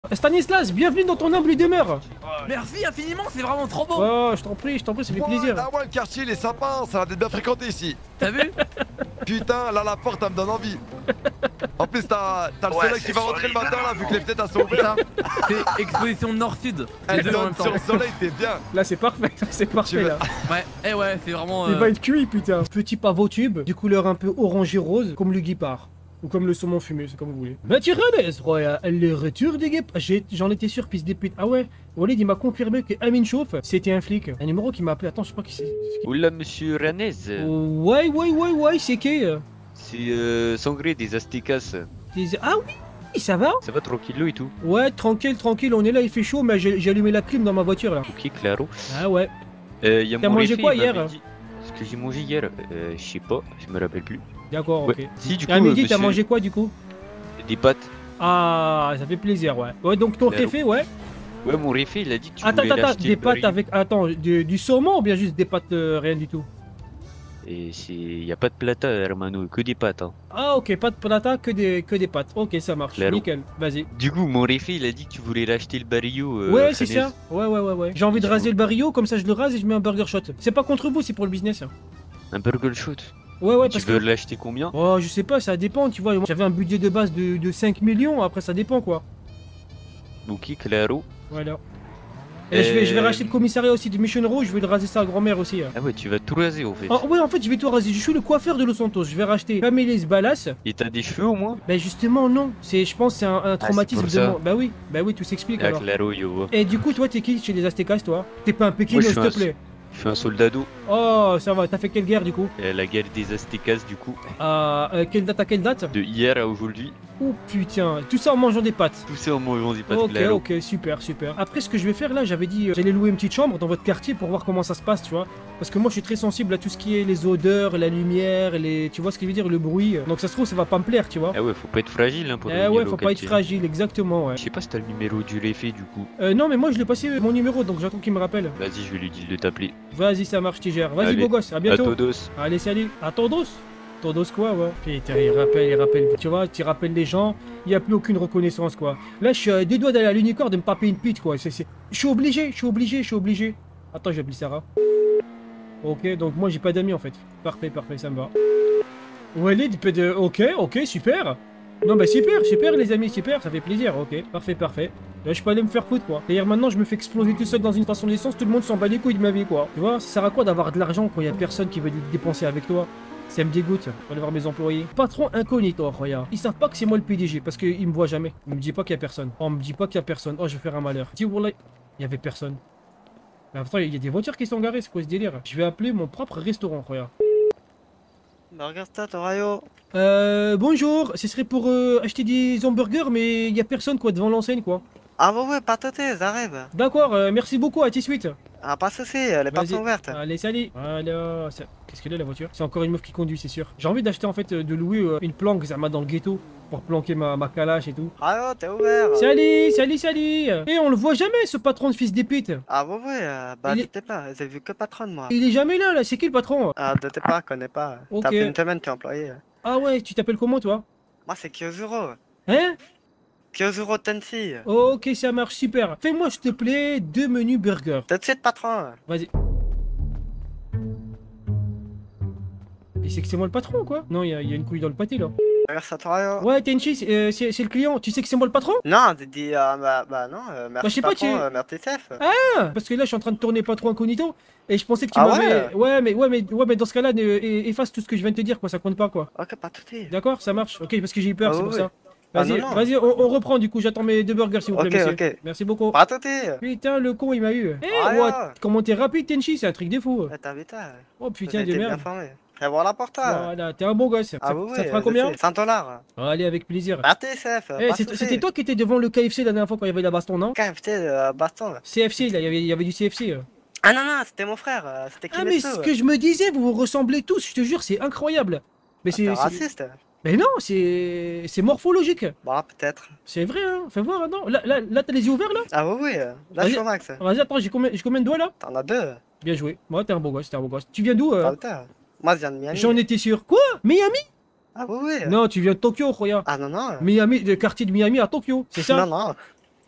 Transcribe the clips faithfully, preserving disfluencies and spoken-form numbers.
Stanislas, bienvenue dans ton humble demeure. Merci infiniment, c'est vraiment trop beau. Oh, je t'en prie, je t'en prie, ça fait Ouais, plaisir. ah ouais, le quartier il est sympa, ça a l'air d'être bien fréquenté ici. T'as vu? Putain, là la porte elle me donne envie. En plus t'as le Ouais, soleil c'est qui va rentrer le matin là vu que les fenêtres elles sont C'est ça. ouvertes. C'est exposition nord-sud. Les Elle deux en donne même temps. sur le soleil, t'es bien. Là, c'est parfait, c'est parfait veux- là. Ouais, eh ouais, c'est vraiment. Il euh, va être cuit, putain. Petit pavot tube, de couleur un peu orangé rose, comme le guépard. Ou comme le saumon fumé, c'est comme vous voulez. Mathieu Rennes, Roya, le retour des guêpes. J'en étais sûr, fils des putes. Ah ouais, Walid il m'a confirmé que Amin Chauffe, c'était un flic. Un numéro qui m'a appelé. Attends, je sais pas qui c'est. Oula, monsieur Ranez, Ouais, ouais, ouais, ouais, c'est qui euh c'est euh, Sangré des Aztecas. Des- Ah oui, ça va? Ça va tranquillo et tout? Ouais, tranquille, tranquille, on est là, il fait chaud, mais j'ai j'ai allumé la clim dans ma voiture là. Ok, claro. Ah ouais. Euh, y a T'as mon mangé réfé, quoi il m'avait hier? dit- Ce que j'ai mangé hier, euh, je sais pas, je me rappelle plus. D'accord, Ouais. ok. Si, du coup, À midi, euh, t'as monsieur- mangé quoi du coup? Des pâtes. Ah, ça fait plaisir, ouais. Ouais, donc ton Claro. réfé, ouais. Ouais, mon réfé, il a dit que tu Attends, voulais attends, attends, l'acheter des le pâtes baril. avec. Attends, du, du saumon ou bien juste des pâtes euh, rien du tout? Et c'est... Y a pas de plata, hermano, que des pâtes. Hein. Ah, ok, pas de plata, que des, que des pâtes. Ok, ça marche, Claro. nickel, vas-y. Du coup, mon réfé, il a dit que tu voulais l'acheter le barillo. Euh, ouais, c'est Ranez. ça. Ouais, ouais, ouais, ouais. J'ai envie de Tu raser vois. le barillot, comme ça je le rase et je mets un burger shot. C'est pas contre vous, c'est pour le business. Un burger shoot. Ouais, ouais, Tu parce veux que. l'acheter combien? Oh, je sais pas, ça dépend, tu vois. J'avais un budget de base de, de cinq millions, après ça dépend quoi. Ok, claro. Voilà. Et je, vais, je vais Euh, racheter le commissariat aussi de Mission Row, je vais le raser ça à grand-mère aussi. hein. Ah ouais, tu vas tout raser en fait. Ah ouais, en fait, je vais tout raser. Je suis le coiffeur de Los Santos. Je vais racheter Pamélis Balas. Et t'as des cheveux au moins? Ben justement, non. C'est, je pense, que c'est un, un traumatisme pour de ça. mon. Bah oui, bah oui, tout s'explique Ah, alors. claro, yo. Et du coup, toi, t'es qui chez les Aztecas, toi? T'es pas un Pékino, Moi, je s'il suis te un- plaît. Je suis un soldado. Oh, ça va. T'as fait quelle guerre du coup? Euh, la guerre des Aztecas, du coup. Ah, euh, quelle date à quelle date? De hier à aujourd'hui. Oh putain, tout ça en mangeant des pâtes. Tout ça en mangeant des pâtes Ok, claro. ok, super, super. Après, ce que je vais faire là, j'avais dit, euh, j'allais louer une petite chambre dans votre quartier pour voir comment ça se passe, tu vois. Parce que moi, je suis très sensible à tout ce qui est les odeurs, la lumière, les, tu vois ce que je veux dire, le bruit. Donc ça se trouve, ça va pas me plaire, tu vois. Ah ouais, faut pas être fragile hein, pour Eh devenir ouais, faut local, pas être tu sais. fragile, exactement, ouais. Je sais pas si t'as le numéro du réfé du coup. Euh, non, mais moi, je l'ai passé euh, mon numéro, donc j'attends qu'il me rappelle. Vas-y, je vais lui dire de t'appeler. Vas-y, ça marche, tu gères. Vas-y, Allez, beau gosse, à À bientôt. todos. Allez, salut. À Tondos. Tondos quoi, ouais. Putain, il rappelle, il rappelle. Tu vois, tu rappelles les gens, il n'y a plus aucune reconnaissance, quoi. Là, je suis à deux doigts d'aller à l'unicorne de me taper une pute, quoi. C'est, c'est... Je suis obligé, je suis obligé, je suis obligé. Attends, j'appelle Sarah. Ok, donc moi, j'ai pas d'amis, en fait. Parfait, parfait, ça me va. Walid, peut de... Ok, ok, super. Non, bah super, super, les amis, super, ça fait plaisir, ok. Parfait, parfait. Là, je peux aller me faire foutre, quoi. D'ailleurs, maintenant, je me fais exploser tout seul dans une station d'essence, tout le monde s'en bat les couilles de ma vie, quoi. Tu vois, ça sert à quoi d'avoir de l'argent quand il y a personne qui veut dépenser avec toi? Ça me dégoûte, pour aller voir mes employés. Patron incognito, regarde. Ils savent pas que c'est moi le P D G, parce qu'ils me voient jamais. On me dit pas qu'il y a personne. On me dit pas qu'il y a personne. Oh, je vais faire un malheur. Dis, wallah, il y avait personne. Mais attends, il y a des voitures qui sont garées, c'est quoi ce délire? Je vais appeler mon propre restaurant, regarde. Burgerstat, Orayo. Euh, bonjour, ce serait pour euh, acheter des hamburgers, mais il y a personne, quoi, devant l'enseigne, quoi. Ah ouais, ouais, pas tâter, j'arrive. D'accord, euh, merci beaucoup, à tout de suite. Ah, pas de soucis, les portes Vas-y. sont ouvertes. Allez, salut. Voilà. ça- Qu'est-ce qu'elle est la voiture? C'est encore une meuf qui conduit, c'est sûr. J'ai envie d'acheter en fait euh, de louer euh, une planque Zama dans le ghetto pour planquer ma, ma calache et tout. Ah ouais, t'es ouvert. Salut, salut, salut. Et on le voit jamais ce patron de fils des putes. Ah ouais, ouais, euh, bah Il est- t'étais pas, j'ai vu que patronne moi. Il est jamais là, là. C'est qui le patron? Ah, t'étais pas, connais pas. Ok. T'as fait une semaine, tu es employé. Ah ouais, tu t'appelles comment toi? Moi, c'est Kyozuro. Hein? Kyozuro Tensi. Ok, ça marche super. Fais-moi s'il te plaît deux menus burgers. Tout de suite, patron. Vas-y. Et c'est que c'est moi le patron quoi? Non, il y, a- il y a une couille dans le pâté là. Burgerstat, Orayo. Ouais, Tenchi, c'est euh, c'est- c'est le client. Tu sais que c'est moi le patron? Non, j'ai dit, euh, bah, bah non, euh, merci Bah, je sais pas, patron, tu- euh, merci chef. Ah, parce que là je suis en train de tourner patron incognito et je pensais que tu Ah m'avais. ouais Ouais, mais ouais, mais ouais, mais dans ce cas-là, ne- e- efface tout ce que je viens de te dire quoi, ça compte pas quoi. Ok, pas de soucis. D'accord, ça marche. Ok, parce que j'ai eu peur, Ah c'est ouais, pour ouais. ça. Ah Vas-y, non, non. vas-y, on, on reprend du coup. J'attends mes deux burgers s'il vous plaît, Ok, monsieur. ok. Merci beaucoup. Pas de soucis. Putain, le con il m'a eu. Eh, Ah, what? yeah. Comment t'es rapide, Tenchi, c'est un truc de fou. Eh, T'as vu ça? Oh putain J'ai de été bien merde. formé. Fais voir la porte. hein. Voilà, t'es un bon gosse. Ah ça, oui, ça oui, fera je combien? sais. cent dollars. Allez, avec plaisir. Merci chef. Eh, pas c'est- de soucis. c'était toi qui étais devant le K F C la dernière fois quand il y avait la baston, non? K F C, euh, baston. C F C, là, il y avait, il y avait du C F C. euh. Ah non, non, c'était mon frère. euh, C'était Ah, mais Kimetsu. ce que je me disais, vous vous ressemblez tous, je te jure, c'est incroyable. Mais Ah, T'es c'est. c'est- raciste. Mais non, c'est. C'est morphologique. Bah, peut-être. C'est vrai, hein. Fais voir, non? Là, là, là t'as les yeux ouverts, là? Ah oui, oui. euh, Là, je suis au max. Vas-y, attends, j'ai combien, j'ai combien de doigts, là? T'en as deux. Bien joué. Moi, t'es un beau gosse, t'es un beau gosse. Tu viens d'où? euh Pas le temps. Moi, je viens de Miami. J'en étais sûr. Quoi? Miami? Ah oui, oui. Non, tu viens de Tokyo, Roya. Ah non, non. Miami, le quartier de Miami à Tokyo, c'est ça? Non, non.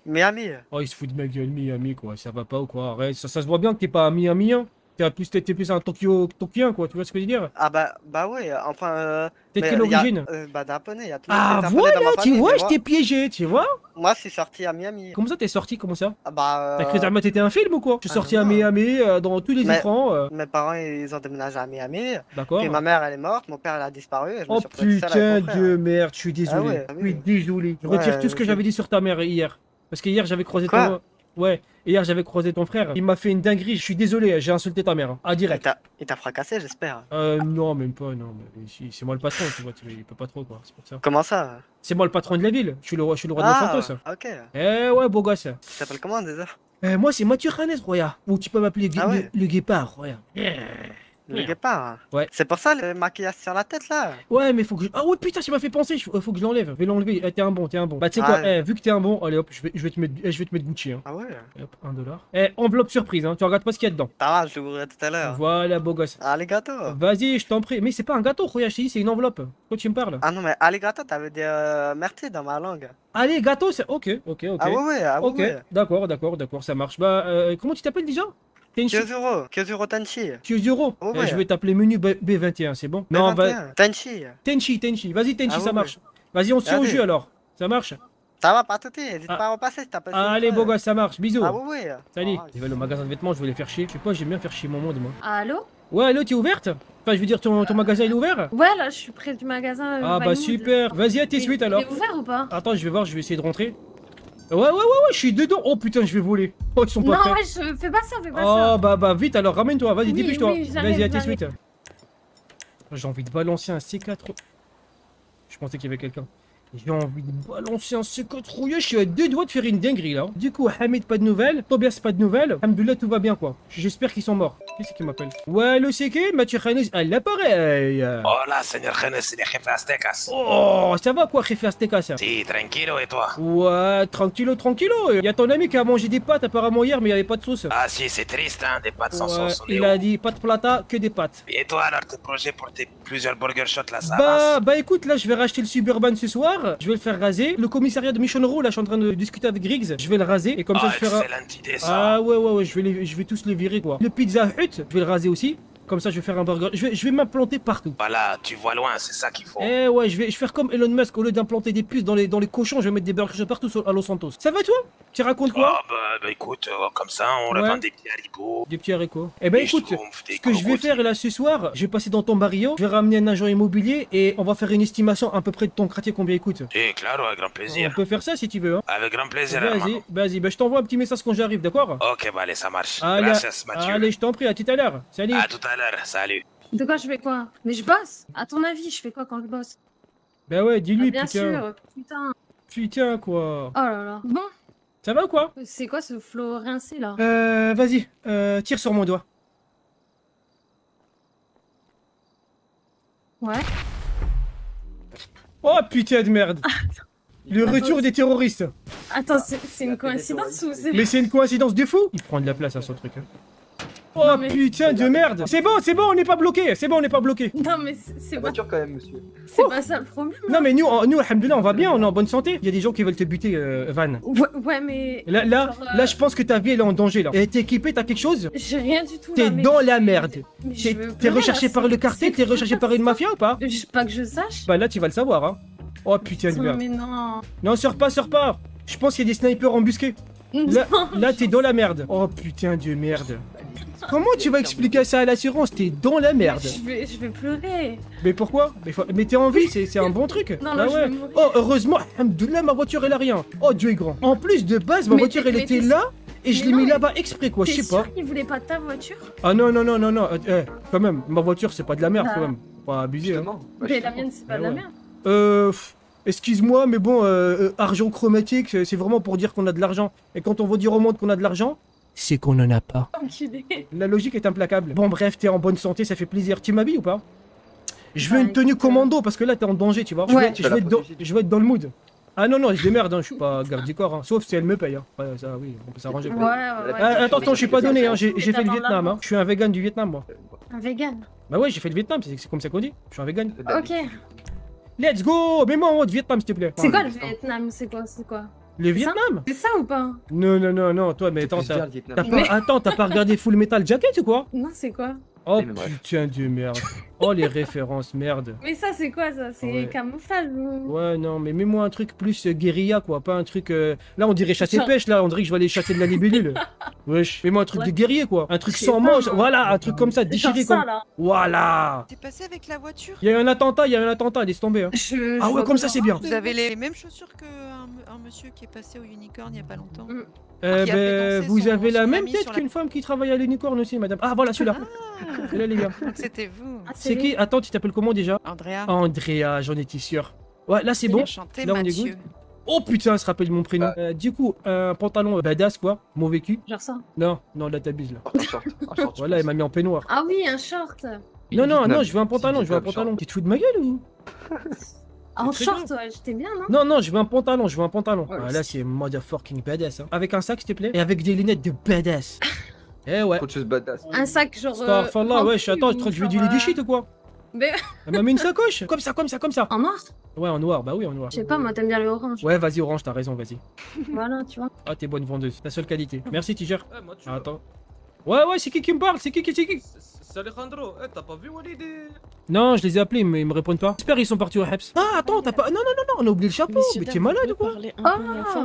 Miami. Oh, il se fout de ma gueule, Miami, quoi. Ça va pas ou quoi? Arrête, ça, ça se voit bien que t'es pas un Miami, hein. T'es plus, t'es plus un Tokyo, Tokyoen, quoi. Tu vois ce que je veux dire? Ah bah, bah oui, enfin... Euh, T'es de mais quelle y a- origine? euh, Bah japonais, il y a tous Ah, les japonais dans voilà, ma tu famille, vois, mais je moi- t'ai piégé, tu vois? Moi, je suis sorti à Miami. Comment ça, t'es sorti? Comment ça? Ah bah... T'as cru euh, que t'étais un film ou quoi? Je suis ah, sorti à non. Miami, euh, dans tous les Mais- écrans, euh, Mes parents, ils ont déménagé à Miami. d'accord? Puis ma mère, elle est morte, mon père, elle a disparu. Et je me Oh suis retrouvé seul avec putain mon frère. de merde, je suis désolé. Ah ouais, ah je suis oui. désolé. Je Ouais, retire tout ce que je- j'avais dit sur ta mère hier. Parce que hier j'avais croisé Quoi ton. Ouais, hier j'avais croisé ton frère. Il m'a fait une dinguerie, je suis désolé, j'ai insulté ta mère. Hein. Ah, Il direct. t'a- il t'a fracassé, j'espère. Euh, non, même pas, non. mais si- C'est moi le patron, tu vois, tu- il peut pas trop, quoi. C'est pour ça. Comment ça? C'est moi le patron de la ville. Je suis le roi, je suis le roi de Los Ah, Santos. ok. Eh ouais, beau gosse. Tu t'appelles comment déjà? Euh, moi c'est Mathieu Ranes, Roya. Ou tu peux m'appeler gu- Ah ouais. le, le guépard, Roya. Le guépard. Ouais. C'est pour ça le maquillage sur la tête là? Ouais, mais faut que je... Ah ouais, putain, ça m'a fait penser, il faut que je l'enlève. Je vais l'enlever. Eh, t'es un bon, t'es un bon. Bah, tu sais quoi, Ah. eh, vu que t'es un bon, allez hop, je vais, je vais te mettre, eh, je vais te mettre Gucci. Hein. Ah ouais? Hop, un dollar. Eh, enveloppe surprise, hein. Tu regardes pas ce qu'il y a dedans. Ça va, je l'ouvrirai tout à l'heure. Voilà, beau gosse. Alligato. Vas-y, je t'en prie. Mais c'est pas un gâteau, Roya, je t'ai dit, c'est une enveloppe. Pourquoi tu me parles? Ah non, mais alligato, t'avais dit euh, merci dans ma langue. Allez, gâteau, c'est. Ok, ok, ok. Ah ouais, ouais, ah ouais. Ok, ouais. d'accord, d'accord, d'accord, ça marche. Bah, euh, comment tu t'appelles déjà? Tenchi. Kyozuro, Kyozuro Tenchi. Kyozuro. Oh, Eh, ouais. je vais t'appeler menu B- B21, c'est bon? Non, va... vingt et un. Tenchi. Tenchi, Tenchi. Vas-y, Tenchi, Ah ça ouais, marche. Vas-y, on se tient au Allez. jus alors. Ça marche? Ça va, pas tout n'hésite Ah. pas à repasser si t'appelles. Allez, beau gosse, ça marche. Bisous. Ah ouais, ouais. Salut. Ah, Je vais aller au magasin de vêtements, je vais les faire chier. Je sais pas, j'aime bien faire chier mon monde, moi. Allô? Ouais, allô, t'es ouverte? Enfin, je veux dire, ton, ton magasin il est ouvert? Ouais, là, je suis près du magasin. euh, Ah bah Vinewood. super. Vas-y, à tes Il- suites il alors. est ouvert ou pas? Attends, je vais voir, je vais essayer de rentrer. Ouais, ouais, ouais, ouais, je suis dedans. Oh putain, je vais voler. Oh, ils sont pas Non, prêts. ouais, je fais pas ça, fais pas Oh ça. bah bah vite alors ramène-toi, vas-y Oui, dépêche-toi. oui, j'arrive, Vas-y à tes j'arrive. suites. J'ai envie de balancer un C quatre. Je pensais qu'il y avait quelqu'un. J'ai envie de balancer un C quatre rouillé, je suis à deux doigts de faire une dinguerie là. Du coup, Hamid pas de nouvelles, Tobias pas de nouvelles. Alhamdoulilah tout va bien quoi. J'espère qu'ils sont morts. Qui c'est qui m'appelle? Ouais, le C K, Mathieu Khanes à l'appareil. Hola, señor Genes de Jefe Aztecas. Oh, ça va quoi, Jefe Azteca ça? Sí, tranquilo, et toi? Ouais, tranquillo, tranquillo. Y a ton ami qui a mangé des pâtes apparemment hier, mais il y avait pas de sauce. Ah si, c'est triste, hein, des pâtes sans Ouais, sauce. on est il où? a dit pas de plata, que des pâtes. Et toi, alors, tes projets pour tes plusieurs burger shots, là, ça Bah, avance? bah écoute, là je vais racheter le Suburban ce soir, je vais le faire raser. Le commissariat de Mission Row, là je suis en train de discuter avec Griggs, je vais le raser et comme ça Ah, je ferai... excellente idée, ça. Ah ouais ouais ouais, je vais, les- je vais tous les virer quoi. Le Pizza Hut, je vais le raser aussi, comme ça je vais faire un burger, je vais, je vais m'implanter partout. Voilà, tu vois loin, c'est ça qu'il faut. Eh ouais, je vais, je vais faire comme Elon Musk, au lieu d'implanter des puces dans les, dans les cochons, je vais mettre des burgers partout sur- à Los Santos. Ça va toi? Tu racontes quoi? Ah bah, bah écoute, euh, comme ça, on Ouais. revend des petits haricots. Des petits haricots. Eh ben des écoute, schtroumpfs, des ce que je vais crocodiles. faire là ce soir, je vais passer dans ton barrio, je vais ramener un agent immobilier et on va faire une estimation à peu près de ton quartier combien il coûte. Eh, claro, avec grand On plaisir. peut faire ça si tu veux hein. Avec grand plaisir, Vas-y, hermano. vas-y, bah, je t'envoie un petit message quand j'arrive, d'accord? Ok, bah allez, ça marche. Allez, Gracias, Mathieu. allez, je t'en prie, à tout à l'heure. Salut. À tout à l'heure, salut. De quoi je fais quoi? Mais je bosse. À ton avis, je fais quoi quand je bosse? Bah ouais, dis-lui, Ah, bien putain. sûr, putain. Putain, quoi. Oh là là. Bon, Ça va ou quoi? c'est quoi ce flow rincé là? Euh, vas-y, euh, tire sur mon doigt. Ouais. Oh putain de merde. Le Attends, retour c'est- des terroristes. Attends, c'est c'est une coïncidence ou c'est... Mais c'est une coïncidence de fou. Il prend de la place à son truc. hein. Oh Non, mais- putain de merde. C'est bon, c'est bon, on n'est pas bloqué. C'est bon, on n'est pas bloqué. Non mais c'est c'est La pas... voiture quand même, monsieur. C'est pas ça le problème. Non mais nous, on- nous, alhamdoulilah, on va bien, on est en bonne santé. Il y a des gens qui veulent te buter, euh, Van. Ouais, ouais, mais... Là, là, Genre, euh, là, je pense que ta vie elle est en danger là. Et t'es équipé, t'as quelque chose? J'ai rien du tout T'es là, mais dans je- la merde. mais je T'es veux t'es pleurer, recherché là, par c'est- le quartier, c'est t'es recherché par une mafia ou pas? Je- Pas que je sache. Bah là, tu vas le savoir, hein. Oh putain de merde. Mais non. Non, sors pas, sors pas. Je pense qu'il y a des snipers embusqués. Là, Non, là t'es dans la merde. Oh putain de merde. Comment tu vas expliquer ça à l'assurance? T'es dans la merde. Je vais, je vais pleurer. Mais pourquoi? Mais, faut- mais t'es en vie, c'est c'est un bon truc. Non, Bah non, je ouais. vais mourir. Oh, heureusement, alhamdoulilah, ma voiture elle a rien. Oh, Dieu est grand. En plus, de base, ma Mais voiture t'es- elle mais était t'es- là et je Mais l'ai non, mis mais- là-bas exprès quoi, je T'es sais pas. sûr qu'il voulait pas ta voiture? Ah non, non, non, non, non. Euh, eh, quand même, ma voiture c'est pas de la merde Ah. quand même. Faut pas abuser. Hein. Justement. Bah, Mais la justement. mienne, c'est pas Ah de la ouais. merde. Euh. pff, Excuse-moi, mais bon, euh, euh, argent chromatique, c'est c'est vraiment pour dire qu'on a de l'argent. Et quand on veut dire au monde qu'on a de l'argent, c'est qu'on en a pas. Enculé. La logique est implacable. Bon, bref, t'es en bonne santé, ça fait plaisir. Tu m'habilles ou pas? Je veux Bah, une tenue écoute, commando parce que là t'es en danger, tu vois. Je Ouais. vais, je vais être dans, je vais être dans le mood. Ah non, non, je démerde, hein, je suis pas garde du corps, hein, sauf si elle me paye. Hein. Ouais, ça, oui, on peut s'arranger. Ouais, quoi. ouais, ouais. Ah, attention, je suis pas donné, hein, j'ai Mais j'ai fait le t'attends Vietnam. là-bas. Hein. Je suis un vegan du Vietnam, moi. Un vegan. Bah ouais, j'ai fait le Vietnam, c'est c'est comme ça qu'on dit. Je suis un vegan. Ok. Let's go! Mets-moi en mode Vietnam, s'il te plaît. C'est Ah, quoi le putain. Vietnam? C'est quoi? C'est quoi? Le Vietnam? C'est ça ou pas? Non, non, non, non, toi, mais attends, Plus t'as bien, le Vietnam. t'as pas... Mais- Attends, t'as pas regardé Full Metal Jacket ou quoi? Non, c'est quoi? Oh Mais bref. putain de merde. Oh les références, merde. Mais ça, c'est quoi ça? C'est Ouais. camouflage ou... Ouais, non, mais mets-moi un truc plus euh, guérilla, quoi. Pas un truc. euh, Là, on dirait chasser Genre- pêche, là. On dirait que je vais aller chasser de la libellule. Wesh. Mets-moi un truc Ouais. de guerrier, quoi. Un truc Je sais sans pas, manche. moi. Voilà, un truc comme ça, Genre déchiré ça, comme. là. Voilà. T'es passé avec la voiture? Il y a eu un attentat, il y a eu un attentat, laisse tomber. Hein. Je- Ah je ouais, vois comme pas ça, c'est comment. bien. Vous avez les mêmes chaussures qu'un un monsieur qui est passé au Unicorn il y a pas longtemps. Mm. Euh, Qui a fait ben, danser vous son- avez la son même ami tête sur la- qu'une femme qui travaille à l'unicorne aussi, madame. Ah, voilà, celui-là. Ah, Celui-là, les gars. donc c'était vous. Ah, C'est lui. qui? Attends, tu t'appelles comment déjà? Andrea. Andrea, j'en étais sûr. Ouais, là, c'est bon. Enchanté, Là, on est Mathieu. good. Oh putain, se rappelle mon prénom. Euh, du coup, un pantalon badass, quoi. Mauvais cul. Genre ça. Non, non, là, t'abuses, là. Un short, un short, je Voilà, il pense. m'a mis en peignoir. Ah oui, un short. Non, non, Vietnam. non, je veux un pantalon, je veux un Vietnam, pantalon. short. Tu te fous de ma gueule ou? En très short, ouais, j'étais bien, non? Non, non, je veux un pantalon, je veux un pantalon. Ouais, Ah, mais là, c'est- c'est motherfucking badass. Hein. Avec un sac, s'il te plaît. Et avec des lunettes de badass. Eh ouais. Trop de choses badass. Un sac genre. euh, Starfallah, wesh, rempli attends, je ou crois que je vais genre, du du euh, shit ou quoi? Mais Elle m'a mis une sacoche. Comme ça, comme ça, comme ça. en noir? Ouais, en noir, bah oui, en noir. Je sais pas, moi t'aimes bien le orange. Ouais, vas-y, orange, t'as raison, vas-y. Voilà, tu vois. Ah, t'es bonne vendeuse. Ta seule qualité. Merci, Tiger. Ah, attends. Ouais, ouais, c'est qui qui me parle? C'est qui qui c'est qui? C'est Alejandro. Eh, t'as pas vu Walid et- Non, je les ai appelés, mais ils me répondent pas. J'espère qu'ils sont partis au Heps. Ah, attends, t'as pas. Non, non, non, non, on a oublié le chapeau. Mais t'es malade ou quoi? Ah,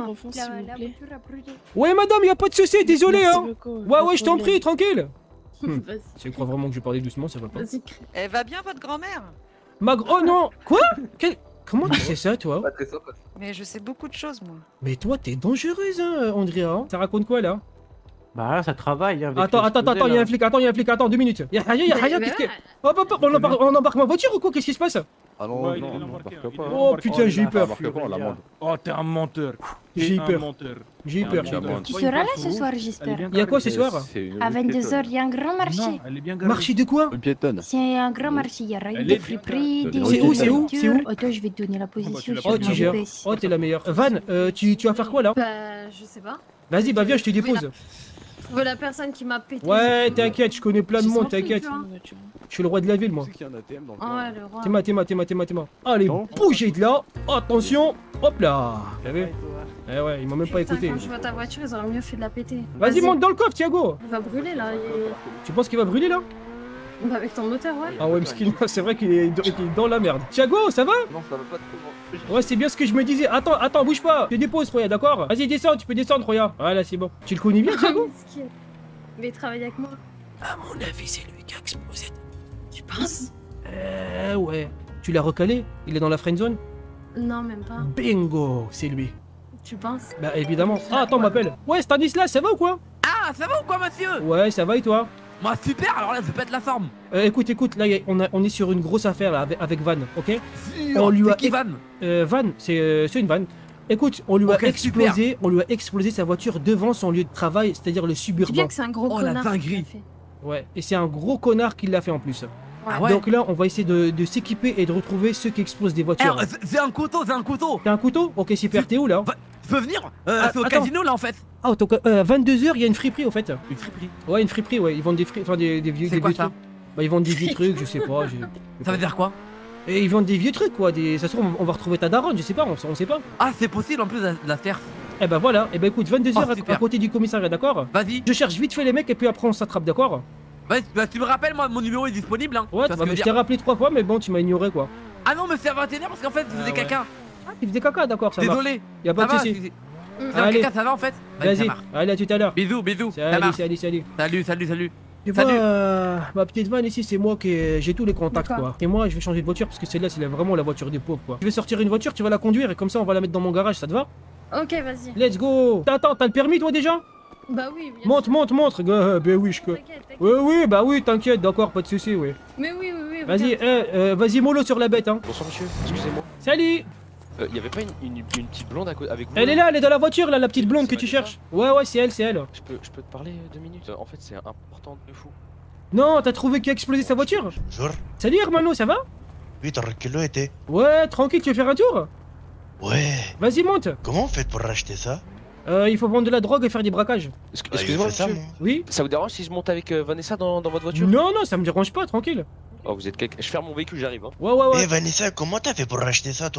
Ouais, madame, y a pas de souci, désolé, hein. beaucoup. Ouais, ouais, je t'en prie, tranquille. Hmm. Vas-y, Tu crois vraiment que je parlais doucement, ça va pas. vas-y. Elle va bien votre grand-mère? Ma gr- Oh non. Quoi? Quel- Comment tu sais ça, toi? Pas très sympa. Mais je sais beaucoup de choses moi. Mais toi, t'es dangereuse, hein, Andrea. hein. Ça raconte quoi, là? Bah là, ça travaille. Avec Attends, les attends, attends, explosés, y'a là. un flic, attends, y'a un flic, attends, deux minutes. Y'a Haya, y'a Haya, Mais qu'est-ce que. ouais. Hop, hop, hop, on embarque, on embarque ma voiture ou quoi? Qu'est-ce qui se passe? Ah non, Ouais, il non, est non, embarqué, embarque il pas. est Oh putain, j'ai eu embarqué. peur. Embarque pas, on l'amende. Oh, t'es un menteur. T'es J'ai eu un peur. menteur. J'ai eu peur, j'ai eu peur. Tu seras là ce soir, j'espère. Y'a quoi ce soir? À vingt-deux heures, il y a un grand marché. Non, elle est bien garée. Marché de quoi? Une piétonne. C'est un grand marché, il y aura Elle des est bien friperies, garée. des C'est où, c'est où, c'est où? Oh, toi, je vais te donner la bah, tu position l'as sur Oh, pas ma tu gères. baisse. Oh, t'es la meilleure. Van, euh, tu, tu vas faire quoi là? Bah, je sais pas. Vas-y, bah viens, je te dépose. Trouver la personne qui m'a pété. Ouais, t'inquiète, je connais plein de J'ai monde, senti, t'inquiète. tu vois. Je suis le roi de la ville, moi. C'est qu'il y a un A T M dans le Ah coin. ouais, le roi. Théma, théma, théma, théma, théma. Allez, Non. bougez de là. Attention. Hop là. T'as vu? Eh ouais, ils m'ont même pas Putain, écouté. quand je vois ta voiture, ils auraient mieux fait de la péter. Vas-y, monte dans le coffre, Thiago. Il va brûler là. il- Tu penses qu'il va brûler là? Bah, avec ton moteur, ouais. Ah ouais, Mskin, c'est vrai qu'il est, qu'il est dans la merde. Thiago, ça va? Non, ça va pas trop. Ouais, c'est bien ce que je me disais. Attends, attends, bouge pas. Je te dépose, Roya, d'accord? Vas-y, descends, tu peux descendre, Roya. Voilà, c'est bon. Tu le connais bien, Thiago? Miskin. Mais il travaille avec moi. À mon avis, c'est lui qui a explosé. Tu penses? Euh, ouais. Tu l'as recalé? Il est dans la friendzone? Non, même pas. Bingo, c'est lui. Tu penses? Bah, évidemment. Ah, attends, on m'appelle. Ouais, Stanislas, ça va ou quoi? Ah, ça va ou quoi, monsieur? Ouais, ça va et toi? Moi, super, alors là, je pète la forme. Euh, écoute, écoute, là, y a- on, a- on est sur une grosse affaire là, avec, avec Van, ok? Sûr. On lui C'est a- qui, Van? Euh, Van, c'est euh, c'est une vanne. Écoute, on lui Ok, a explosé, on lui a explosé sa voiture devant son lieu de travail, c'est-à-dire le Dis bien suburbain. que c'est un gros Oh, la connard. dinguerie. qui l'a fait. Ouais, et c'est un gros connard qui l'a fait en plus. Ah ouais? Donc là, on va essayer de, de s'équiper et de retrouver ceux qui explosent des Eh, voitures. c'est- c'est un couteau, c'est un couteau. T'as un couteau? Ok, super, t'es où là? Va- Tu peux venir? Euh, Ah, c'est au attends. casino là en fait. Ah, donc euh, à vingt-deux heures, il y a une friperie au fait. Une friperie. Ouais, une friperie, ouais, ils vendent des fri... enfin, des, des vieux, C'est des quoi vieux ça? trucs. Bah, ils vendent des vieux trucs, je sais pas. j'ai- Ça veut dire quoi? Et ils vendent des vieux trucs quoi, des... ça se trouve, on on va retrouver ta daronne, je sais pas, on, on sait pas. Ah, c'est possible en plus de la faire. Eh bah voilà, et bah écoute, vingt-deux heures Oh, à, super. à côté du commissariat, d'accord? Vas-y. Je cherche vite fait les mecs et puis après on s'attrape, d'accord? Vas-y, bah, tu me rappelles, moi, mon numéro est disponible. Hein. Ouais, Tu vois ce bah, que je mais veux je dire? t'ai rappelé trois fois, mais bon, tu m'as ignoré quoi. Ah non, mais c'est à vingt et une heures parce qu'en fait, je faisais Ah ouais. caca. Ah, tu faisais caca, d'accord, ça marche. Désolé. Y a pas Ça de va, soucis. c'est- Mm. c'est un Allez. caca, ça va en fait? ça Vas-y, marche. allez, à tout à l'heure. Bisous, bisous. Ça Salut, marche. salut, salut. Salut, salut, salut. Tu Salut. vois, euh, ma petite vanne ici, c'est moi qui ai- j'ai tous les contacts D'accord. quoi. Et moi, je vais changer de voiture parce que celle-là, c'est la- vraiment la voiture des pauvres quoi. Je vais sortir une voiture, tu vas la conduire et comme ça, on va la mettre dans mon garage, ça te va? Ok, vas-y. Let's go. Attends, t'as le permis toi déjà? Bah oui, bien Monte, sûr. monte, monte. Euh, bah oui, je. T'inquiète, t'inquiète. Oui, oui, bah oui, t'inquiète, d'accord, pas de soucis, oui. Mais oui, oui, oui. Vas-y, regarde. eh, euh, vas-y, mollo sur la bête, hein. Bonsoir monsieur, excusez-moi. Salut. Euh, y avait pas une, une- une petite blonde à co- avec vous? Elle est là, elle est dans la voiture, là, la petite blonde que C'est tu Vanessa cherches. Ouais, ouais, c'est elle, c'est elle. Je peux, je peux te parler euh, deux minutes? Euh, En fait, c'est important de fou. Non, t'as trouvé qui a explosé sa voiture? Bonjour. Salut, hermano, ça va? Oui, tranquillo était. Ouais, tranquille, tu veux faire un tour? Ouais. Vas-y, monte. Comment vous faites pour racheter ça? Euh, il faut vendre de la drogue et faire des braquages. Excu- Bah, Excusez-moi il fait ça, monsieur. moi. Oui? Ça vous dérange si je monte avec euh, Vanessa dans, dans votre voiture? Non, non, ça me dérange pas, tranquille. Oh, vous êtes quelqu'un. Je ferme mon véhicule, j'arrive. Hein. Ouais, ouais, Eh ouais. Vanessa, comment t'as fait pour racheter ça, toi?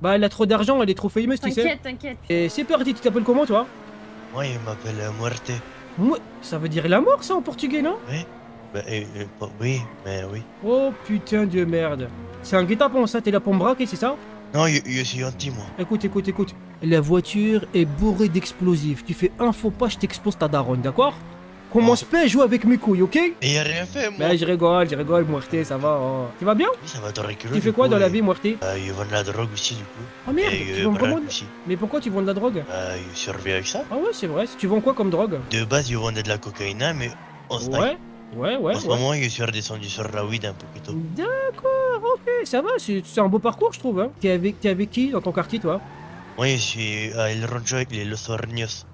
Bah, elle a trop d'argent, elle est trop famous, tu sais. T'inquiète, t'inquiète. Et c'est parti, tu t'appelles comment, toi? Moi, il m'appelle euh, Muerte. Moi, ça veut dire la mort, ça, en portugais, non? Oui. Bah, euh, euh, bah, oui, mais oui. Oh, putain de merde. C'est un guet-apens, ça, t'es là pour me braquer, c'est ça? Non, je, je suis gentil, moi. Écoute, écoute, écoute. La voiture est bourrée d'explosifs. Tu fais un faux pas, je t'explose ta daronne, d'accord? Commence pas à jouer avec mes couilles, ok? Et y a rien fait, moi. Bah, je rigole, je rigole, Muerte, ça va. Oh. Tu vas bien? Oui, ça va te reculer. Tu fais quoi dans la vie, Muerte? euh, Je vends de la drogue aussi, du coup. Oh merde, Et tu je vends braque comment? aussi. Mais pourquoi tu vends de la drogue? Euh, je survis avec ça. Ah ouais, c'est vrai. Tu vends quoi comme drogue? De base, je vendais de la cocaïne, mais on se Ouais, ouais, ouais. En ce ouais. moment, je suis redescendu sur la weed un poquito. D'accord, ok, ça va, c'est c'est un beau parcours, je trouve. Hein. T'es avec, t'es avec qui dans ton quartier, toi? Moi, je suis à El Roncho avec les Los Sueños.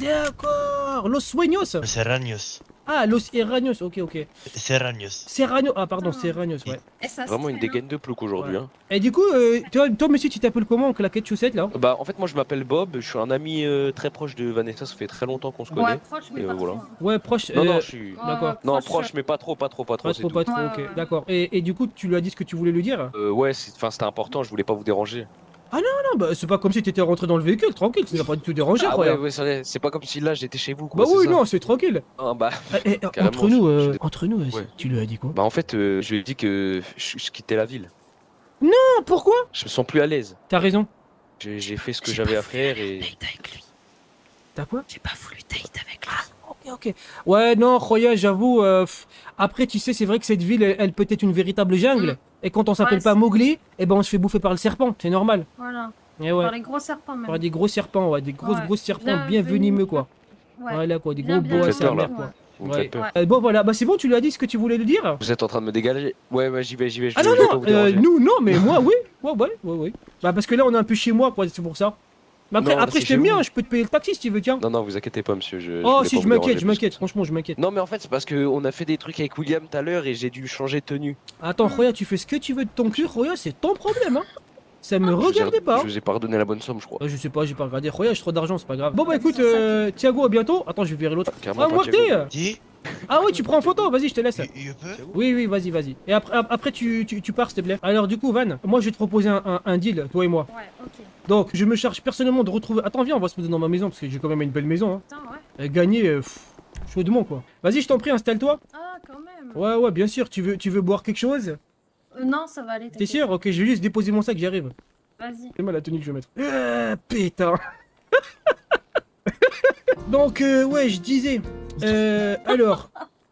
D'accord, Los Sueños. Los Serranos. Ah, Los Serranos, ok, ok. Serranos. Serrano, ah pardon, Serranos, ouais. Et ça, Vraiment c'est une très dégaine de plouc aujourd'hui. Ouais. Hein. Et du coup, euh, toi, toi, monsieur, tu t'appelles comment, claquette chaussette, là? Bah en fait moi je m'appelle Bob, je suis un ami euh, très proche de Vanessa, ça fait très longtemps qu'on se bien. connaît. Ouais, proche, mais Et pas euh, voilà. trop. hein. Ouais, proche. Non euh, non je suis... Ouais, D'accord. ouais, Non proche mais pas trop, pas trop, pas trop, Pas c'est trop, tout. pas trop, Ouais, ok, ouais. d'accord. Et, et du coup, tu lui as dit ce que tu voulais lui dire? Euh, ouais, c'est- enfin c'était important, je voulais pas vous déranger. Non, bah, c'est pas comme si t'étais rentré dans le véhicule, tranquille, ça n'a pas du tout dérangé, Ah ouais, regarde. ouais, c'est vrai, c'est pas comme si là j'étais chez vous quoi. Bah c'est oui, ça. non, c'est tranquille. Ah, bah, Eh, eh, Carrément, entre nous, je- euh, je- entre nous, euh, Ouais. tu lui as dit quoi? bah en fait euh, je lui ai dit que je, je quittais la ville. Non, pourquoi? Je me sens plus à l'aise. T'as raison. J'ai j'ai fait ce que j'avais à faire et... avec lui. T'as quoi? J'ai pas voulu date avec lui. Ok, ok. Ouais, non, Roya, j'avoue. euh, pff, après, tu sais, c'est vrai que cette ville, elle, elle peut être une véritable jungle. Mm. Et quand on s'appelle Ouais, pas c'est- Mowgli, eh ben on se fait bouffer par le serpent, c'est normal. Voilà. Et ouais. Par les gros serpents, même. Par des gros serpents, ouais, des grosses, Ouais. grosses serpents Bien bien venimeux. venimeux, quoi. Ouais. Voilà, quoi, des Bien, gros bien bois à Vous êtes peur, là. servir, quoi. Vous me Ouais. faites peur. Ouais. Euh, bon, voilà, bah c'est bon, tu lui as dit ce que tu voulais lui dire? Vous êtes en train de me dégager. Ouais ouais j'y vais, j'y vais, je Ah vais- non, je vais pas non, vous euh, déranger. nous, non, mais moi, oui. Ouais, ouais, ouais, ouais. Bah parce que là, on est un peu chez moi, quoi, c'est pour ça. Mais après, Non, là, après c'est je t'aime chez bien, vous. je peux te payer le taxi si tu veux, tiens. Non non vous inquiétez pas monsieur, je... Oh, voulais si, pas je vous m'inquiète, déranger je plus. m'inquiète, franchement, je m'inquiète. Non mais en fait c'est parce qu'on a fait des trucs avec William tout à l'heure et j'ai dû changer de tenue. Attends, Roya, tu fais ce que tu veux de ton cul, Roya, c'est ton problème, hein. Ça me Je vous ai- regardait pas. Je vous ai pas redonné la bonne somme je crois. Euh, Je sais pas, j'ai pas regardé. Roya, j'ai trop d'argent, c'est pas grave. Bon, bah écoute, euh, Thiago, à bientôt. Attends, je vais virer l'autre. Carrément Ah, pas Morté. Thiago. Dis, Ah oui, tu prends en photo, vas-y, je te laisse. je, je peux? Oui, oui, vas-y, vas-y. Et après, ap- après tu, tu, tu pars, s'il te plaît. Alors, du coup, Van, moi, je vais te proposer un, un, un deal, toi et moi. Ouais, ok. Donc, je me charge personnellement de retrouver. Attends, viens, on va se poser dans ma maison, parce que j'ai quand même une belle maison. Hein. Putain, ouais. Euh, Gagner, euh, pff, chaudement, quoi. Vas-y, je t'en prie, installe-toi. Ah, quand même. Ouais, ouais, bien sûr. Tu veux, tu veux boire quelque chose? Euh, non, ça va aller. T'es t'inquiète. sûr? Ok, je vais juste déposer mon sac, j'arrive. Vas-y. C'est mal la tenue que je vais mettre. Euh, putain. Donc, euh, ouais, je disais. Euh, alors.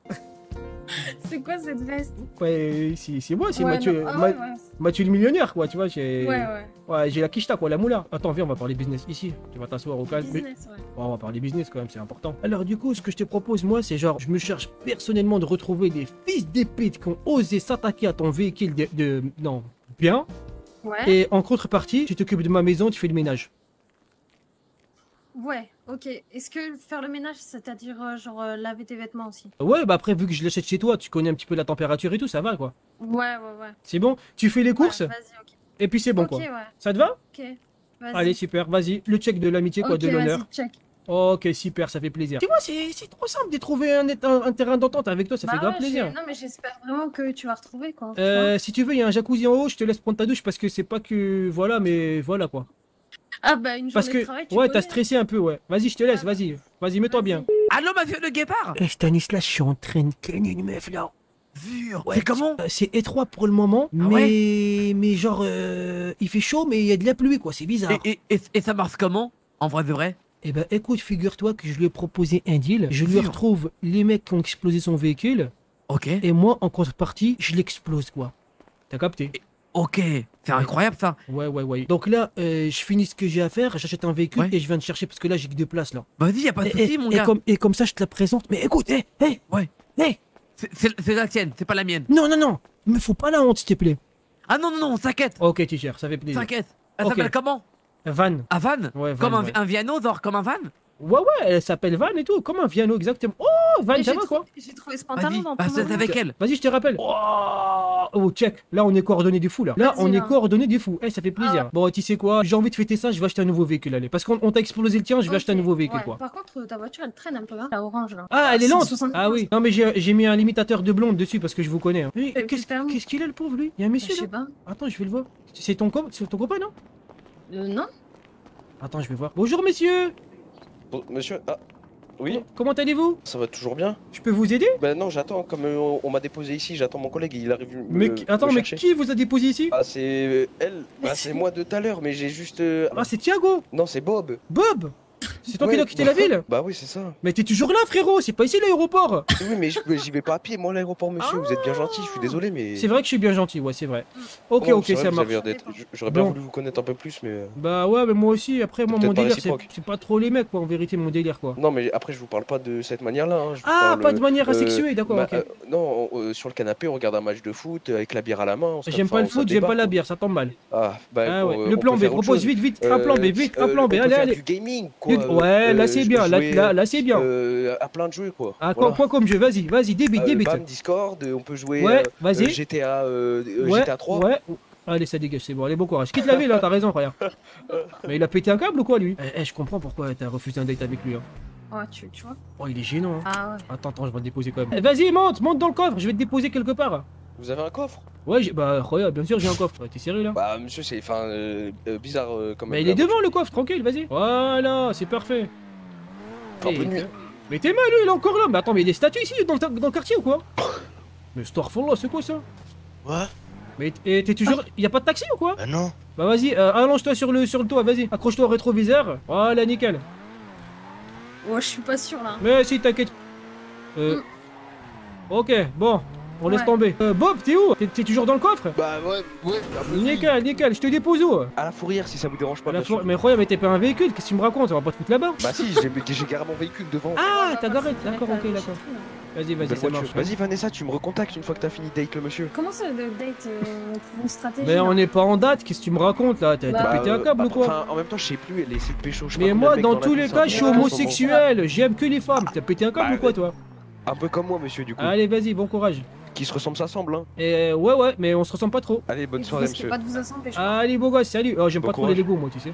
C'est quoi cette veste? Ouais, c'est c'est moi, c'est Ouais, Mathieu, non, ah, Ma- ouais, ouais. Mathieu le millionnaire, quoi, tu vois, j'ai Ouais, ouais. ouais, j'ai la quicheta, quoi, la moula. Attends, viens, on va parler business ici. Tu vas t'asseoir au calme. Mais- Business, ouais. Ouais, on va parler business quand même, c'est important. Alors, du coup, ce que je te propose, moi, c'est genre, je me cherche personnellement de retrouver des fils d'épée qui ont osé s'attaquer à ton véhicule de. de- non, bien. Ouais. Et en contrepartie, tu t'occupes de ma maison, tu fais le ménage. Ouais, ok. Est-ce que faire le ménage, c'est-à-dire euh, genre euh, laver tes vêtements aussi? Ouais, bah après, vu que je l'achète chez toi, tu connais un petit peu la température et tout, ça va, quoi. Ouais, ouais, ouais. C'est bon? Tu fais les courses, Ouais, vas-y, ok. et puis c'est bon, Ok, quoi. ouais. Ça te va? Ok. Vas-y. Allez, super, vas-y. Le check de l'amitié, quoi, Ok, de l'honneur. vas-y, check. Ok, super, ça fait plaisir. Tu vois, c'est c'est trop simple de trouver un, un- un terrain d'entente avec toi, ça Bah fait grave ouais, plaisir. j'ai- Non, mais j'espère vraiment que tu vas retrouver, quoi. tu Euh, si tu veux, il y a un jacuzzi en haut, je te laisse prendre ta douche parce que c'est pas que. Voilà, mais voilà quoi. vois. Ah, bah une journée Parce que. de travail, tu Ouais, t'as connais. stressé un peu, ouais. Vas-y, je te laisse, vas-y. Vas-y, mets-toi bien. Allô, monsieur le guépard? Eh, Stanislas, je suis en train de kenner une meuf là. Vur. Ouais, C'est comment? euh, C'est étroit pour le moment, Ah mais. Mais genre. euh, Il fait chaud, mais il y a de la pluie quoi, c'est bizarre. et, et, et, et ça marche comment? En vrai de vrai? Eh ben écoute, figure-toi que je lui ai proposé un deal. Je lui Sûr. retrouve les mecs qui ont explosé son véhicule, Ok. et moi, en contrepartie, je l'explose quoi. T'as capté? Ok. C'est incroyable ça. Ouais, ouais, ouais. Donc là, euh, je finis ce que j'ai à faire, j'achète un véhicule Ouais. et je viens te chercher parce que là, j'ai que deux places là. Vas-y, y a pas de Et, soucis, et- mon et gars. comme, et comme ça, je te la présente. Mais écoute, hé, hé, Ouais. hé, C'est- C'est c'est la tienne, c'est pas la mienne. non, non, non, me faut pas la honte, s'il te plaît. Ah non, non, non, t'inquiète. Ok, t ça fait plaisir. T'inquiète. Elle Ok. s'appelle comment? Van. Un van? Ouais, Van, Comme un, Van. un Viano, genre comme un van? Ouais, ouais, elle s'appelle Van et tout, comme un Viano, exactement. Oh, Van, Mais ça j'ai va trou- quoi? J'ai trouvé ce pantalon Vas-y, dans bah, ton c'est magasin. avec elle. Vas-y, je te rappelle. Oh, oh, check. Là, on est coordonnés des fous, là. Là, Vas-y, on est là. coordonnés des fous. Eh, ça fait plaisir. Ah. Bon, tu sais quoi? J'ai envie de fêter ça, je vais acheter un nouveau véhicule, allez. Parce qu'on on t'a explosé le tien, je vais Ok, acheter un nouveau véhicule, ouais. quoi. Par contre, ta voiture, elle traîne un peu, hein. La orange, là. Ah, elle est cent lente. soixante-quinze. Ah oui. Non, mais j'ai j'ai mis un limitateur de blonde dessus parce que je vous connais. hein. Oui, Et Qu'est-ce putain. qu'est-ce qu'il a, le pauvre, lui? Il y a un Je monsieur, sais là? pas. Attends, je vais le voir. C'est ton, com- c'est ton copain, non? Euh, non. Attends, je vais voir. Bonjour, messieurs. Bon, monsieur, ah, oui, Comment allez-vous? ça va toujours bien? Je peux vous aider? Ben non, j'attends, comme euh, on, on m'a déposé ici, j'attends mon collègue, il arrive me, Mais me qui- attends, mais chercher. qui vous a déposé ici? Ah, c'est euh, elle, Mais bah, c'est- c'est moi de tout à l'heure, mais j'ai juste... euh, Ah, c'est Thiago. Non, c'est Bob. Bob. C'est toi qui Ouais, dois quitter bah- la ville? Bah oui, c'est ça. Mais t'es toujours là, frérot. C'est pas ici l'aéroport. Oui, mais je- mais j'y vais pas à pied, moi, à l'aéroport, monsieur, vous êtes bien gentil, je suis désolé, mais... C'est vrai que je suis bien gentil, ouais, c'est vrai. Ok, Oh, ok, c'est vrai, ça vous marche. avez l'air d'être- J'aurais bien Bon. voulu vous connaître un peu plus, mais... euh, Bah ouais, mais moi aussi, après, moi, peut-être mon pas délire, c'est réciproque. c'est pas trop les mecs, quoi, en vérité, mon délire, quoi. Non, mais après, je vous parle pas de cette manière-là. hein, je vous Ah, parle, pas de manière euh, asexuée, d'accord, bah, ok. euh, non, euh, sur le canapé, on regarde un match de foot euh, avec la bière à la main. on se- J'aime enfin, pas le on se foot, j'aime débat, pas la quoi. bière, ça tombe mal. Ah, bah, Ah ouais. on- Le on plan peut B, faire autre propose chose. vite, vite, un plan B, Euh, vite, euh, un plan B, on peut allez, faire allez. du gaming, quoi. Du- Ouais, là Euh, c'est je bien, peux là, jouer, là, là c'est bien. euh, à plein de jeux, quoi. Ah, quoi, Voilà. quoi comme jeu, vas-y, vas-y, débite, Euh, débite. Bam, Discord, euh, on peut jouer Ouais, euh, vas-y. euh, G T A, euh, euh, Ouais, G T A trois. ouais. Allez, ça dégage, c'est bon, allez, bon courage. Quitte la ville, hein, t'as raison, regarde. Mais il a pété un câble ou quoi, lui? Eh, eh, je comprends pourquoi t'as refusé un date avec lui, hein. Ouais, tu, tu vois. Oh, il est gênant, hein. Ah ouais. Attends, attends, je vais te déposer quand même. Eh, vas-y, monte, monte dans le coffre, je vais te déposer quelque part. Vous avez un coffre? Ouais, j'ai- bah, regarde, bien sûr, j'ai un coffre. Ouais, T'es sérieux, là? Bah, monsieur, c'est enfin euh, euh, bizarre euh, quand même. Mais il est devant le coffre, tranquille, vas-y. Voilà, c'est parfait. Un peu Eh, de nuit. Mais t'es mal, lui, il est encore là. Mais attends, mais il y a des statues ici dans le, ta- dans le quartier ou quoi? Mais Starfall là, c'est quoi ça? Ouais. Mais t- et t'es toujours. Y a pas de taxi ou quoi? Bah non. Bah vas-y, euh, allonge-toi sur le, sur le toit, vas-y. Accroche-toi au rétroviseur. Voilà, nickel. Ouais, je suis pas sûre là. Mais si, t'inquiète. Euh. Mm. Ok, bon, on laisse Ouais. tomber. Euh, Bob, t'es où? T'es t'es toujours dans le coffre? Bah, ouais, ouais. un peu de nuit. Nickel, nickel, je te dépose où? À la fourrière, si ça vous dérange pas. À la bien fois- sûr. Mais regarde, mais t'es pas un véhicule, qu'est-ce que tu me racontes? On va pas te foutre là-bas. Bah, si, j'ai j'ai garé mon véhicule devant. Ah, Ouais, t'as bah, garé. faut D'accord, mettre ok, la d'accord. logique, là. Vas-y, vas-y, Belle ça voiture. marche. Vas-y, Vanessa, tu me recontactes une fois que t'as fini date le monsieur. Comment ça, le date, euh, on trouve une stratégie Mais là on n'est pas en date, qu'est-ce que tu me racontes là? T'as t'as Bah, pété un euh, câble bah, ou quoi? Enfin, en même temps, je sais plus, elle essaie de pécho. je sais pas Mais combien moi, de mecs dans la tous vie, les ça cas, me je suis rend compte, homosexuel, j'aime que les femmes. T'as pété un câble Bah, ou quoi, toi? Un peu comme moi, monsieur, du coup. Allez, vas-y, bon courage. Qui se ressemble, ça semble, hein. Et ouais, ouais, mais on se ressemble pas trop. Allez, bonne Et vous soirée, risquez monsieur. pas de vous assembler, je crois. Allez, beau gosse, salut. Oh, j'aime Bon pas trop les courage. Lego, moi, tu sais.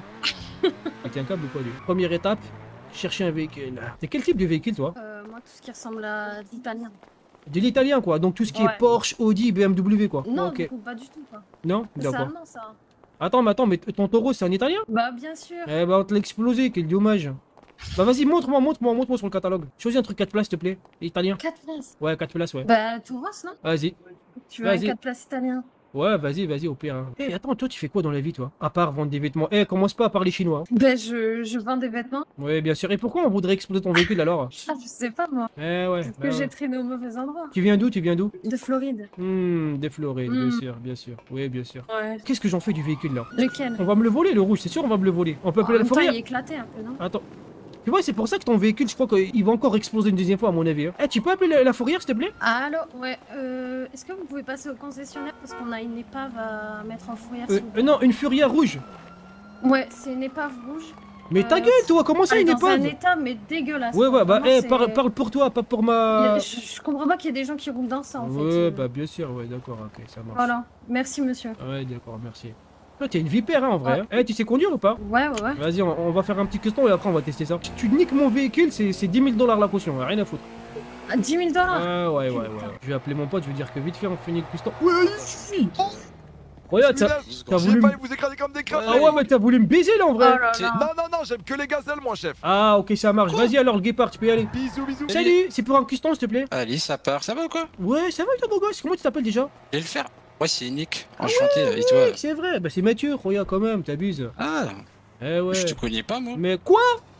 Pété un câble ou quoi, lui? Première étape, chercher un véhicule. T'es quel type de véhicule, toi? Euh, moi, tout ce qui ressemble à l'italien. De l'italien, quoi. Donc tout ce qui Ouais. est Porsche, Audi, B M W, quoi. Non, Ok. du coup, pas du tout, quoi. Non? C'est D'accord. allemand, ça. Attends, mais attends, mais ton taureau, c'est un italien? Bah, bien sûr. Eh bah, on te l'a explosé, quel dommage. Bah, vas-y, montre-moi, montre-moi, montre-moi sur le catalogue. Choisis un truc quatre places, s'il te plaît. Italien. quatre places. Ouais, quatre places, ouais. Bah, Touros, non? Vas-y. Tu veux un Vas-y. quatre places italien? Ouais, vas-y, vas-y, au pire. Hein. Eh, attends, toi, tu fais quoi dans la vie, toi? À part vendre des vêtements. Eh, commence pas à parler chinois. Hein. Bah, je, je vends des vêtements. Ouais, bien sûr. Et pourquoi on voudrait exploser ton véhicule alors? Ah, je sais pas, moi. Eh ouais. Peut-être bah que j'ai ouais. traîné au mauvais endroit. Tu viens d'où? Tu viens d'où? De Floride. Hmm, des Florides, bien Hmm. sûr, bien sûr. Oui, bien sûr. Ouais. Qu'est-ce que j'en fais du véhicule là? Lequel? On va me le voler, le rouge, c'est sûr, on va me le voler. On peut En appeler la même temps, fourrière? il est éclaté un peu, non? Attends. Tu vois, c'est pour ça que ton véhicule, je crois qu'il va encore exploser une deuxième fois, à mon avis. Hein. Eh, tu peux appeler la, la fourrière, s'il te plaît? Allô, ouais, euh, est-ce que vous pouvez passer au concessionnaire parce qu'on a une épave à mettre en fourrière euh, s'il vous plaît. euh, Non, une Furia rouge. Ouais, c'est une épave rouge. Mais ta Euh, gueule, toi, comment ça, Elle est une dans un épave? état mais dégueulasse. Ouais, ouais, bah, Vraiment, eh, c'est- parle, parle pour toi, pas pour Il y ma. a- Je, je comprends pas qu'il y ait des gens qui roulent dans ça en fait. Ouais, euh. bah, bien sûr, ouais, d'accord, ok, ça marche. Voilà, merci monsieur. Ouais, d'accord, merci. Toi, t'es une vipère, hein, en vrai. Hein. Eh, tu sais conduire ou pas? Ouais, ouais, ouais. Vas-y, on, on va faire un petit custom et après, on va tester ça. Tu niques mon véhicule, c'est c'est dix mille dollars la caution, rien à foutre. Ah, dix mille dollars. Ah, ouais, ouais, ouais. Putain. Je vais appeler mon pote, je vais dire que vite fait, on finit le custom. Ouais, ici. Regarde, Je t'as me lève, t'as j'ai voulu. me- failli vous écraser comme des crêpes. Ah ouais, mais t'as voulu me baiser là en Oh vrai. là là. Non, non, non, j'aime que les gazelles, moi, chef. Ah, ok, ça marche. Vas-y alors, le guépard, tu peux y aller. Bisous, bisous. Salut, c'est pour un custom, s'il te plaît. Allez, ça part. Ça va ou quoi? Ouais, ça va, toi, beau gosse. Comment tu t'appelles déjà? Je vais le faire. Ouais, c'est Nick. Ah Enchanté, ouais, et toi? ouais, c'est vrai. Bah, c'est Mathieu, regarde quand même, t'abuses. Ah, Eh ouais. je te connais pas, moi. Mais quoi?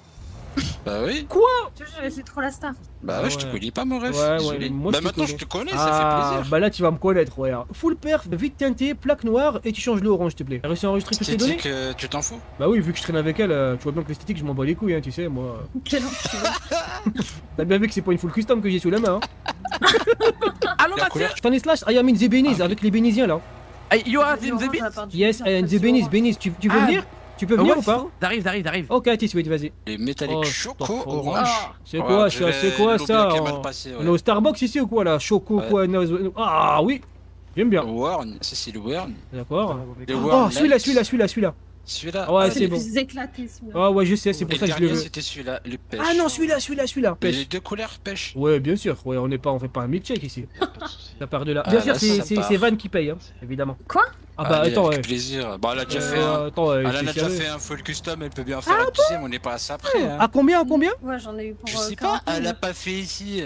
Bah oui. Toujours, c'est trop la star. Bah Ah ouais, je te ouais. connais pas, mon ref. Ouais, ouais, Désolé. moi, bah je te maintenant, connais. je te connais, Ah, ça fait plaisir. bah là, tu vas me connaître, regarde. Full perf, vite teinté, plaque noire et tu changes le orange, s'il te plaît. T'as réussi à enregistrer toutes les données? Esthétique, euh, tu t'en fous? Bah oui, vu que je traîne avec elle, euh, tu vois bien que l'esthétique, je m'en bats les couilles, hein, tu sais, moi. Quel enculé. T'as bien vu que c'est pas une full custom que j'ai sous la main, hein. Allô, La Mathieu? couleur, Je t'en ai slash, I am in the Beniz, Ah, ok. avec les Bénisiens là. Hey, you are C'est in the orange beat? à part du Yes, bizarre, I am c'est the Beniz, orange. Beniz, tu, tu veux Ah. venir? Tu peux venir ou pas? J'arrive, j'arrive, j'arrive. Ok, à suite, vas-y. les métalliques Oh, choco putain, orange. Oh. C'est Ouais, quoi on ça? dirait C'est quoi l'eau ça? bien qui est mal On- passée, On ouais. est au Starbucks ici ou quoi là? Choco Ouais. quoi? no- Ah oui! J'aime bien. Warn, ça c'est le Warn. D'accord. Le Oh, Warn celui-là, Light. celui-là, celui-là, celui-là. Celui-là. Ouais, C'est c'est le bon. plus éclaté celui-là. Ah ouais, je sais, c'est Et pour le ça que je le dernier, veux. c'était celui-là, le pêche. Ah non, celui-là, celui-là, celui-là. Mais Pêche. les deux couleurs pêche. Ouais, bien sûr. Ouais, on n'est pas, on fait pas un milkshake ici. Ça part de là. Ah, Bien sûr, là, c'est ça c'est- part. c'est Van qui paye, hein, évidemment. Quoi? Ah bah Allez, attends, avec ouais. plaisir. Bon, elle a déjà Euh, fait un. attends, ouais, Elle en c'est a déjà sérieux. fait un full custom, elle peut bien en faire un deuxième, on n'est pas à ça après. Hein. À combien, à combien? Ouais, j'en ai eu pour. Je euh, sais pas, quarante mille. elle a pas fait ici.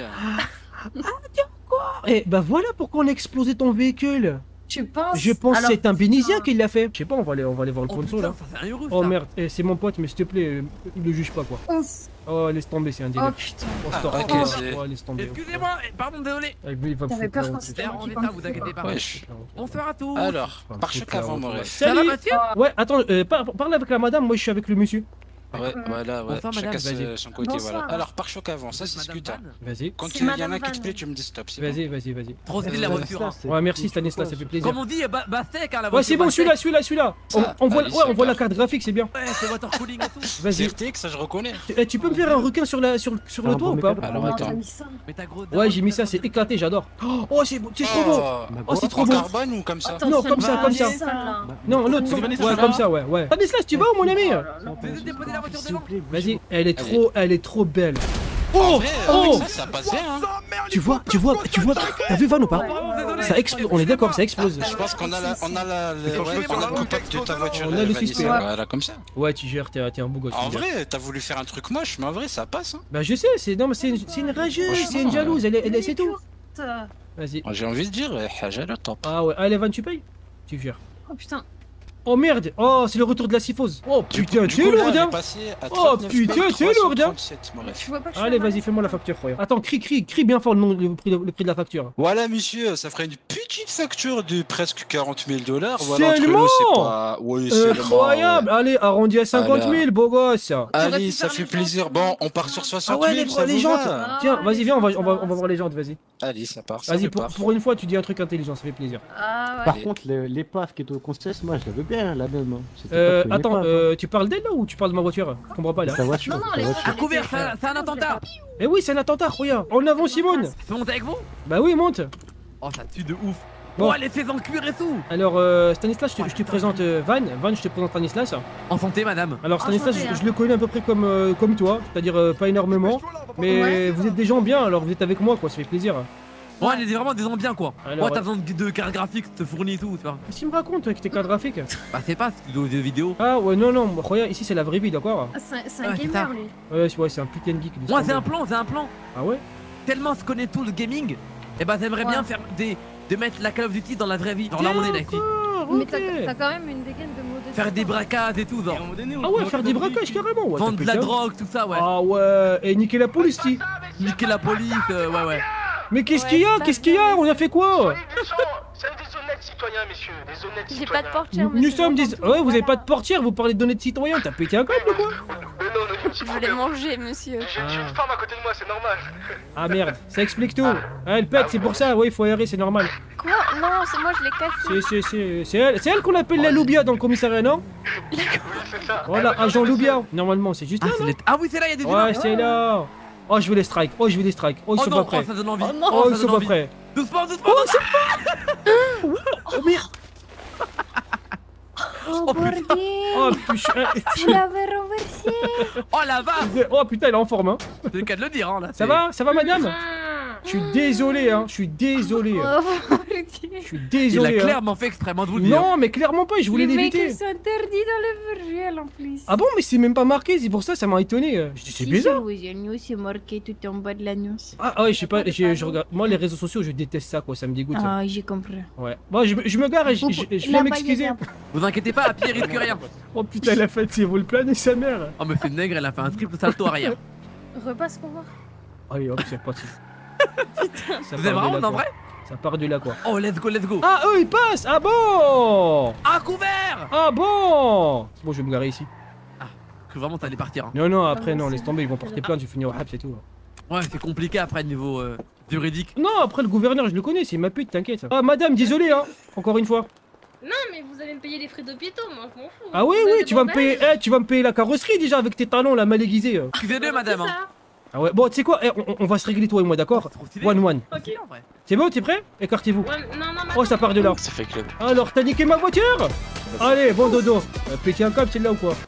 Eh bah voilà pourquoi on a explosé ton véhicule. Tu penses? Je pense que Alors, c'est un bénisien putain. qui l'a fait. Je sais pas, on va aller, on va aller voir le Oh console putain, là. ça fait un euro Oh ça. merde, eh, c'est mon pote, mais s'il te plaît, euh, il le juge pas quoi. Ouf. Oh, laisse tomber, c'est un Oh délire. putain. Oh, Ah, stop. ok, Oh, c'est- oh, laisse tomber. Excusez-moi, eh, pardon, désolé. Avec lui, il va me T'avais foutre peur la quand honte. c'était C'est moi en qui état, vous conduisais, inquiétez quoi. pas. Wesh. Bonsoir à tous. Alors, Enfin, pare-choc putain, avant, mon ouais. ref. Ça va, Salut. Mathieu? Ouais, attends, euh, par- parle avec la madame, moi je suis avec le monsieur. Ouais, voilà, ouais. Bonsoir, Chacun madame. son- Vas-y. son côté, Bonsoir. voilà. Alors, pare-choc avant, ça c'est Madame scooter. Van. Vas-y, Quand C'est il y en a Madame un qui te Van. plaît, tu me dis stop, c'est bon. vas-y, vas-y, vas-y. Trop stylé la voiture. hein. Ouais, merci Stanislas, ça fait plaisir. Comme on dit, bah, bah sec hein, la voiture. Ouais, c'est bon, bah, celui-là, sec. celui-là, celui-là. On, Ça, on voit, allez, ouais, on voit la super. carte graphique, c'est bien. Ouais, c'est water cooling et tout. Vas-y. C'est R T X, ça je reconnais. Eh, tu peux me faire un requin sur, la, sur, sur le Ah, toit bon, ou pas? mais Alors, Oh, attends. t'as mis ça. Mais t'as gros. Ouais, j'ai mis ça, c'est éclaté, j'adore. Oh, c'est beau, c'est trop beau. Oh, Oh, c'est trop en beau. carbone ou comme ça? Attends, Non, tu comme viens ça, de comme parler ça. de là. Non, l'autre. C'est Vanessa, Ouais, ça comme va ça, ouais, ouais. Stanislas, tu vas où, mon ami? Oh là là. Vous déposez la voiture devant. Vas-y, elle est Allez. trop, elle est trop belle. En Oh, vrai, oh. avec ça, ça passe bien, hein. Tu vois, tu vois, tu vois, t'as vu Van ou pas? Pardon, désolé. Ça explose, on est d'accord, ça explose. Je pense qu'on a la, on a la, le- Faut que je ouais, me on a parle le en contact de ta explosant. voiture. On a le Vanessa. suspect. Voilà, comme ça. Ouais, tu gères, t'es t'es un beau gosse. En tu gères. vrai, t'as voulu faire un truc moche, mais en vrai, ça passe, hein. Bah, je sais, c'est non, mais c'est une, c'est une rageuse, Franchement, c'est une jalouse, elle est, elle est- c'est tout. Putain. Vas-y. J'ai envie de dire, eh, Haja le top. Ah ouais, allez, Van, tu payes? Tu gères. Oh putain. Oh merde, oh, c'est le retour de la syphose. Oh Du putain, coup- du t'es coup, là, lourde, on est hein. passé à Oh, trente-neuf putain, mille t'es lourde, hein. trois cent trente-sept, mon ref. Tu vois pas que je Allez, suis vas-y, fais-moi la facture, croyant. Attends, crie, crie, crie bien fort le, nom, le, prix, le prix de la facture. Voilà, monsieur, ça ferait une petite facture de presque quarante mille dollars. Voilà, entre Seulement nous, c'est pas. Oui, seulement, Incroyable. ouais. Allez, arrondi à cinquante mille, beau gosse. Allez, ça fait plaisir. Bon, on part sur Ah soixante ouais, les, mille, ça les vous jantes. va? Tiens, Ah, vas-y, les viens, on va, jantes, on va, ça on va va. voir les jantes, vas-y. Allez, ça part. ça Vas-y, me pour, part. pour une fois, tu dis un truc intelligent, ça fait plaisir. Ah ouais. Par Allez. contre, le- l'épave qui est au concession, moi je la veux bien, la même. hein. C'était Euh, pas que une attends, épave, euh, tu parles d'elle là ou tu parles de ma voiture? Je comprends pas hein. là. Ta voiture, Non, non, ta les voiture. À couvert, c'est un- c'est un attentat. Eh oui, c'est un attentat, regarde. En avant, Simone. Je peux monter avec vous? Bah oui, monte. Oh, ça tue de ouf. Bon. Bon, allez, fais en cuir et tout. Alors, euh, Stanislas, je te, je te présente euh, Van. Van, je te présente Stanislas. En santé, madame. Alors, Stanislas, Enchanté, je, hein. je le connais à peu près comme, euh, comme toi, c'est-à-dire euh, pas énormément. Mais Ouais. vous êtes des gens bien, alors vous êtes avec moi, quoi, ça fait plaisir. Ouais, on est vraiment des gens bien, quoi. Alors, Ouais, t'as ouais. besoin de, de cartes graphiques, te fournit et tout, tu vois. Qu'est-ce qu'il me raconte toi, avec tes cartes graphiques? Bah, c'est pas ce de vidéo. Ah ouais, non, non, regarde, ici c'est la vraie vie, d'accord? Ah, C'est c'est un Ouais, c'est gamer ça. lui. Ouais, c'est ouais, c'est un putain de geek. de Moi, ce c'est un qu'on plan, c'est un plan. veut. Ah ouais? Tellement se connaît tout le gaming, et bah, j'aimerais bien Ouais. faire des. de mettre la Call of Duty dans la vraie vie. Genre là, on est là, ici. D'accord, Mais ok. t'as t'as quand même une dégaine de mots de Faire des braquages et tout, genre. Ah ouais, faire des braquages carrément, ouais. Vendre t'as de la pété, hein. drogue, tout ça, ouais. Ah ouais, et niquer la police, si. Niquer la police, euh, ouais, ouais. Mais qu'est-ce Ouais, qu'il y a? c'est Qu'est-ce qu'il y a? On a fait quoi? C'est des honnêtes citoyens, messieurs, des honnêtes J'ai citoyens. pas de portière, Nous, nous monsieur, sommes des. j'entends Ouais, tout, vous avez voilà. pas de portière, vous parlez de données de citoyens, t'as pété un câble ou quoi? Mais non, non, il y a un petit Je voulais problème. manger, monsieur. J'ai j'ai une femme à côté de moi, c'est normal. Ah merde, ça explique tout. Ah, elle pète, c'est pour ça, ouais, il faut aérer, c'est normal. Quoi? Non, c'est moi, je l'ai cassé. C'est, c'est, c'est, c'est elle, c'est elle qu'on appelle la Loubia dans le commissariat, non? Oui, c'est ça. Voilà, Eh, agent bonjour, Loubia. Normalement, c'est juste Ah, là, c'est non? les- ah oui, c'est là, il y a des humains. Ouais, c'est là. Oh, je veux les strikes. Oh, je veux les strikes. Oh, ils Oh sont non, pas oh, prêts. ça donne envie. Oh non. Oh, ça ils sont donne pas envie. prêts. Doucement, doucement. Oh, c'est Oh merde. Oh, Oh, putain. bordel. Oh putain. Vous l'avez renversé. Oh la vache. Oh putain, elle est en forme, hein. C'est le cas de le dire, hein, là. Ça c'est- va? Ça va, madame? Je suis désolé, hein. Je suis désolé. Oh, bordel. Je suis Il a désolé. hein. clairement fait extrêmement de vous le dire. Non, mais clairement pas, je voulais Les mecs, l'éviter. ils sont interdits dans le virtuel en plus. Ah bon, mais c'est même pas marqué, c'est pour ça, ça m'a étonné. euh. Je dis, c'est Si, bizarre. sur vos news, c'est marqué tout en bas de l'annonce. Ah, ah ouais, je sais pas, je, je regarde. Moi, les réseaux sociaux, je déteste ça, quoi, ça me dégoûte. Ça. Ah, j'ai compris. Ouais. Bon, je, me- je me gare et je, je, je viens Là-bas, m'excuser. il y a- Vous inquiétez pas, à pied, il risque rien. Oh putain, elle a fait ses vols planer sa mère. Oh, mais c'est nègre, elle a fait un triple salto arrière. Repasse pour voir. Allez, hop, c'est reparti. Ça Vous part êtes de vraiment là, en quoi. vrai? Ça part de là, quoi. Oh, let's go, let's go. Ah, eux, ils passent. Ah bon. À couvert. Ah bon. C'est bon, je vais me garer ici. Que vraiment, t'allais partir. Hein. Non, non, après, Ah, non, c'est laisse tomber, ils vont porter plainte, je vais finir au Habs et tout. Ouais, c'est compliqué après, niveau euh, juridique. Non, après, le gouverneur, je le connais, c'est ma pute, t'inquiète. Ah, madame, désolé, hein. Encore une fois. Non, mais vous allez me payer les frais d'hôpital, moi je m'en fous. Ah oui, Vous oui, avez tu vas me bandage. payer, eh, tu vas me payer la carrosserie déjà avec tes talons là mal aiguisés. euh. Excusez-le, madame. C'est Hein. ça. Ah ouais, bon, tu sais quoi, eh, on, on va se régler toi et moi, d'accord? One one. Ok. C'est bon, t'es prêt? Écartez-vous. Ouais, non, non, Oh, ça part de là. C'est fait club. Alors, t'as niqué ma voiture? Allez, bon dodo. Euh, Péter un câble, celle-là ou quoi?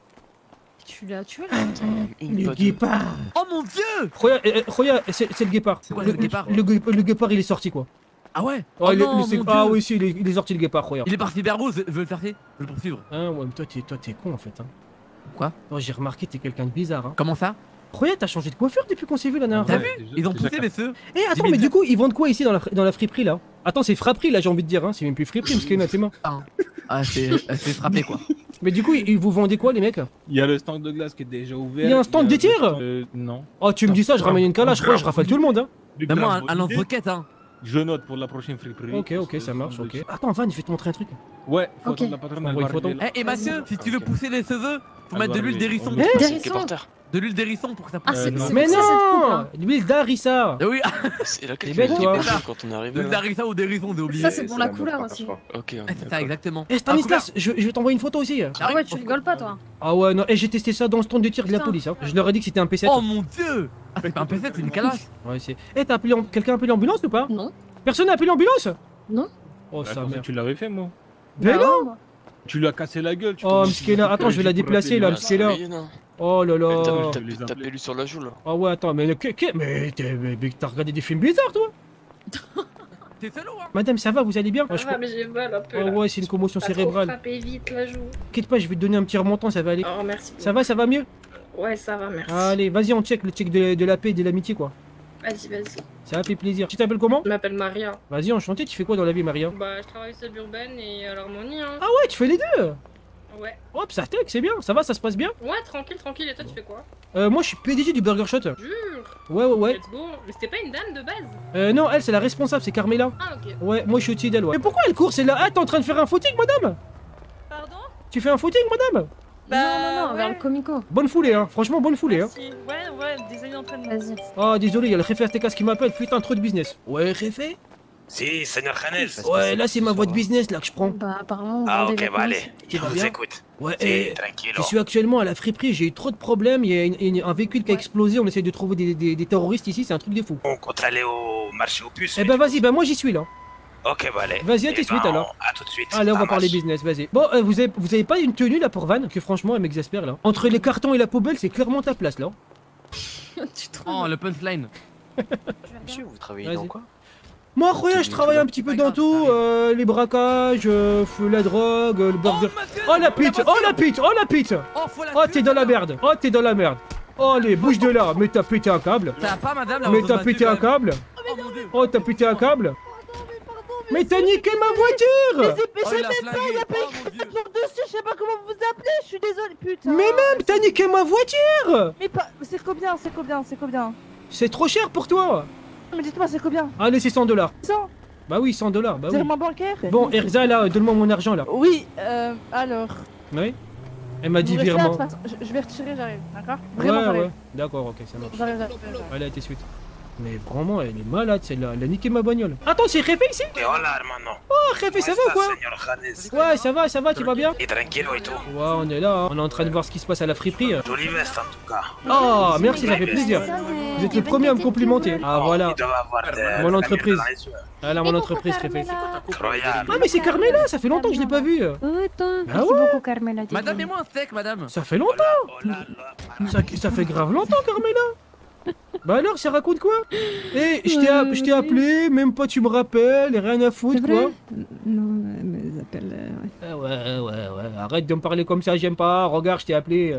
Tu l'as tué là? Le guépard. Oh mon dieu! Roya, euh, euh, Roya, c'est c'est le guépard. quoi, le, le guépard le, gue- le guépard, il est sorti quoi. Ah ouais? Oh, Oh il est- non, le- c'est- mon ah Dieu. oui, si, il est, il est sorti le guépard, Roya. Il est parti vers vous, je veux le faire, je veux le poursuivre. Hein, ouais, mais toi, t'es toi, t'es con en fait. Hein. Quoi? Oh, j'ai remarqué, t'es quelqu'un de bizarre. Hein. Comment ça? Roya, t'as changé de coiffure depuis qu'on s'est vu la dernière T'as fois. vu? Ils ont poussé, messieurs. Eh, attends, J'ai mais mis du coup, ils vendent quoi ici dans la, dans la friperie là? Attends, c'est frapperie là, j'ai envie de dire, hein. C'est même plus friperie parce qu'il y en a tes mains. Ah, c'est c'est frappé quoi. Mais du coup, ils vous vendez quoi, les mecs? Il y a le stand de glace qui est déjà ouvert. Il y a un stand de tir? Euh, non. Oh, tu me dis ça, je ramène une calache, je crois, je rafale tout le monde, hein. Mais moi, un, un lance-roquette, hein. Je note pour la prochaine friperie. Ok, ok, ça marche, ok. Attends, Van, je vais te montrer un truc. Ouais, faut Ok. attendre la patronne, elle Envoie va une photo. arriver là. Eh, et Mathieu, si tu veux pousser les cheveux, faut Elle mettre de va l'huile arriver. d'hérisson. Oh, D'hérisson. De l'huile d'hérisson pour que ça Ah, pousse. c'est Euh, non. c'est Mais pour ça, cette coupe, non! hein. L'huile d'harissa! Eh oui, C'est laquelle C'est qui bête, m'a dit toi. bonjour quand on est arrivé de là? l'harissa ou d'hérisson, j'ai oublié. Ça, c'est pour la couleur aussi. Ok, Ah, ok. c'est ça, exactement. Eh, Stanislas, je, je vais t'envoyer une photo aussi. Ah ouais, tu rigoles pas, toi. Ah ouais, non, et j'ai testé ça dans le stand de tir de la Putain. police. Hein. Je leur ai dit que c'était un P sept. Oh mon dieu! Ah, c'est pas un P sept, c'est une calache. Ouais, c'est. Eh, t'as appelé. en- Quelqu'un a appelé l'ambulance ou pas? Non. Personne n'a appelé l'ambulance? Non. Oh, Attends, ça ça, merde. tu l'avais fait, moi. Mais Bah non! ouais, moi. Tu lui as cassé la gueule. Tu Oh, connais- Mskela, attends, je vais la déplacer là, Mskela. Oh là là. Tapez-lui sur la joue là. Ah ouais, attends, mais. que- que- Mais t'es- mais- mais t'as regardé des films bizarres, toi? T'es salaud, hein? Madame, ça va, vous allez bien? Ça Je va, crois- mais j'ai mal un peu. Oh là. ouais, c'est une commotion T'as trop cérébrale. frappé vite la joue. T'inquiète pas, je vais te donner un petit remontant, ça va aller. Oh, merci. Ça va, ça va mieux? Ouais, ça va, merci. Allez, vas-y, on check le check de, de la paix et de l'amitié, quoi. Vas-y, vas-y. Ça va fait plaisir. Tu t'appelles comment? Je m'appelle Maria. Vas-y, enchanté, tu fais quoi dans la vie, Maria? Bah, je travaille sur l'urbaine et à l'harmonie, hein. Ah ouais, tu fais les deux? Ouais. Hop, ça tech, c'est bien. Ça va, ça se passe bien? Ouais, tranquille, tranquille. Et toi, tu fais quoi? Euh, moi, je suis P D G du Burger Shot. Jure. Ouais, ouais, ouais. Let's go. Mais c'était pas une dame de base? Euh, non, elle, c'est la responsable, c'est Carmela. Ah, ok. Ouais, moi, je suis au-dessus d'elle, ouais. Mais pourquoi elle court, c'est là? Ah, t'es en train de faire un footing, madame? Pardon? Tu fais un footing, madame? non, non, non, vers le comico. Bonne foulée, hein. Franchement, bonne foulée, hein. Merci. Ouais, ouais, des années d'entraînement. Vas-y. Ah, désolé, il y a le Réfé A T K qui m'appelle. Putain, trop de business. Ouais, Réfé? Si, Seigneur Khanel. Ouais, là, c'est ma voie de business, là, que je prends. Bah, apparemment, Ah, vendez ok, les bah allez. polices. Tu Je vas vous bien? écoute. Ouais, Si, et tranquille. je suis actuellement à la friperie, j'ai eu trop de problèmes. Il y a une- une- un véhicule qui a explosé. On essaie de trouver des, des- des terroristes ici, c'est un truc de fou. On compte aller au marché aux puces. Eh ben, vas-y, ben, moi, j'y suis, là. Ok, bah allez. Vas-y, à Eh tout de suite, ben, alors. À tout de suite. Allez, on Ça va parler marche. business, vas-y. Bon, euh, vous, avez, vous avez pas une tenue là pour Van? Que franchement, elle m'exaspère là. Entre les cartons et la poubelle, c'est clairement ta place là. Tu te Oh, le punchline. Monsieur, vous travaillez Vas-y. dans quoi? Moi, Roya, je Tu- travaille tu un petit peu dans tout. euh, les braquages, euh, la drogue, euh, le burger. Oh la pite, oh la pite, oh la pite. Oh, faut la Oh, t'es dans la merde. Oh, t'es dans la merde. Oh, allez, bouge de là. Mais t'as pété un câble. Ça va pas, madame, la Mais voiture t'as battue, pété un quand même. câble. Oh mon dieu. Oh, t'as pété un câble. Mais t'as niqué ma voiture. Oh, il a flingué. Oh mon dieu. dessus, je sais pas comment vous appelez, je suis désolé, putain. Mais même, t'as niqué ma voiture. Mais pas, c'est combien, c'est combien, c'est combien? C'est trop cher pour toi. Mais dites-moi, c'est combien? Allez, c'est cent dollars. cent? Bah oui, cent dollars. Bah oui. Virement bancaire? Bon, Erza, là, donne-moi mon argent là. Oui, euh, alors. Oui. Elle m'a dit Vous restez là, de virement. toute façon, je, je vais retirer, j'arrive, d'accord? Ouais, Vraiment, j'arrive. ouais. D'accord, ok, ça marche. J'arrive, j'arrive, j'arrive. Allez, à tout de suite. Mais vraiment, elle est malade celle-là. Elle a niqué ma bagnole. Attends, c'est Réfé ici? Et hola, hermano. Oh, Réfé, ça va ou quoi? Señor Khanel. Ouais, ça va, ça va, tu vas bien? Et tranquilo et tout. Ouais, on est là, hein. On est en train de voir ce qui se passe à la friperie. Jolie veste en tout cas. Oh, merci, ça fait plaisir. Ça, des- Vous êtes des le premier à me bonnes complimenter. Ah, voilà. Il doit avoir de- Mon entreprise. dans les yeux. Ah là, mon entreprise, Réfé. Incroyable. Ah, mais c'est Carmela, ça fait longtemps que je l'ai pas vue. Oh, attends, Bah merci ouais. beaucoup, Carmela. t'es Madame, venue. mets-moi un steak, madame. Ça fait longtemps. Ça, ça fait grave longtemps, Carmela. Bah alors, ça raconte quoi? Eh, je t'ai app- je t'ai appelé, même pas tu me rappelles, et rien à foutre, C'est vrai? quoi. Non, elle me appelle. euh, ouais. Ah ouais, ouais, ouais, arrête de me parler comme ça, j'aime pas. Regarde, je t'ai appelé.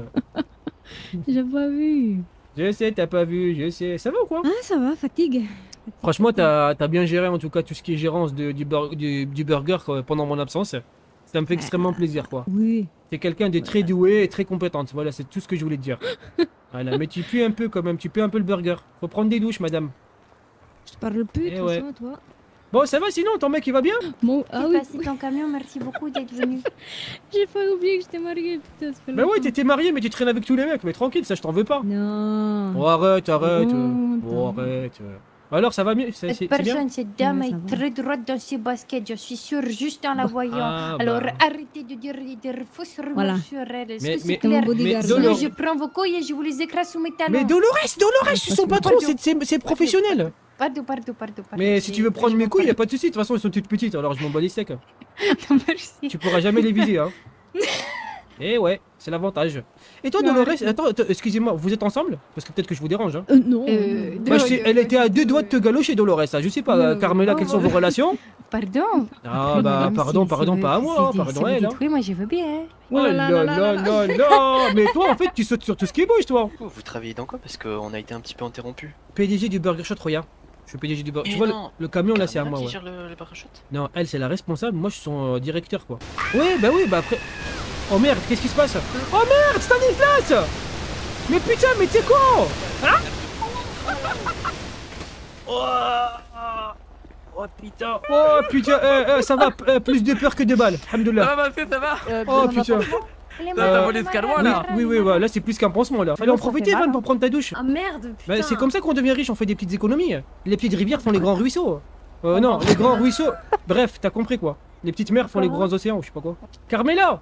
J'ai pas vu. Je sais, t'as pas vu, je sais. Ça va ou quoi? Ah, ça va, fatigue. Franchement, t'as as bien géré en tout cas tout ce qui est gérance de- du, bur- du, du burger quoi, pendant mon absence. Ça me fait extrêmement plaisir, quoi. Oui. T'es quelqu'un de très doué et très compétente. Voilà, c'est tout ce que je voulais te dire. Voilà, mais tu pues un peu quand même, tu pues un peu le burger. Faut prendre des douches, madame. Je te parle plus, de Eh toute ouais. façon, toi. Bon, ça va sinon, ton mec il va bien? Bon, ah Ah oui. oui. ton camion, merci beaucoup d'être venu. J'ai pas oublié que j'étais mariée, putain, c'est pas Bah ouais, t'étais marié, mais tu traînes avec tous les mecs. Mais tranquille, ça je t'en veux pas. Non. Oh, arrête, arrête. Bon, Bon, arrête. Alors, ça va mieux? C'est Cette c'est bien? personne, cette dame Ouais, ça est va. très droite dans ses baskets, je suis sûre, juste en la voyant. Ah, Alors bah. arrêtez de dire des fausses rumeurs Voilà. sur elle. Est-ce Mais- que mais- c'est clair? Mon bodyguard. mais Sinon, Dolores- je prends vos couilles et je vous les écrase sous mes talons. Mais Dolores, Dolores, je suis son patron, c'est- c'est c'est professionnel. Pardon, pardon, pardon, pardon. Mais si tu veux prendre mes couilles, y a pas de souci. De toute façon, elles sont toutes petites, alors je m'en bats les steaks. Merci. Tu pourras jamais les viser, hein. Eh ouais, c'est l'avantage. Et toi, Non, Dolores, arrête. attends, attends, excusez-moi, vous êtes ensemble? Parce que peut-être que je vous dérange, hein. Euh, non. Euh, Moi, je sais- elle était à deux doigts de te galocher, Dolores. hein. Je sais pas, euh, Non. Carmela, Oh, quelles sont ouais. vos relations? Pardon. Ah bah, Madame, pardon, si- pardon, si pas à vous- moi, si- hein, si- pardon si à elle. vous hein. dites oui, moi je veux bien. Oh là là là là là. Mais toi, en fait, tu sautes sur tout ce qui bouge, toi. Vous travaillez dans quoi? Parce qu'on a été un petit peu interrompu. P D G du Burger Shot, regarde. Je suis P D G du Burger Mais Tu vois, le, non. le camion là, c'est à Carmela moi, qui ouais. gère le, le Burger Shot? Non, elle, c'est la responsable, moi, je suis son euh, directeur, quoi. Ouais, bah oui, bah après. Oh merde, qu'est-ce qui se passe? Oh merde, Stanislas! Mais putain, mais t'es con! Hein? Oh, oh putain! Oh putain, euh, euh, ça va, euh, plus de peur que de balles, Ça alhamdoulilah. va, monsieur, ça va? Euh, Oh bien, putain! Elle est T'as Euh, volé ce calmois, Oui, là? oui, oui, ouais, là c'est plus qu'un pansement là. Fallait en Ça fait profiter, mal, Van, hein. pour prendre ta douche. Ah merde, putain. Bah, c'est comme ça qu'on devient riche, on fait des petites économies. Les petites rivières font les grands ruisseaux. Euh, non, les grands ruisseaux. Bref, t'as compris quoi. Les petites mers font les grands océans, ou je sais pas quoi. Carmela!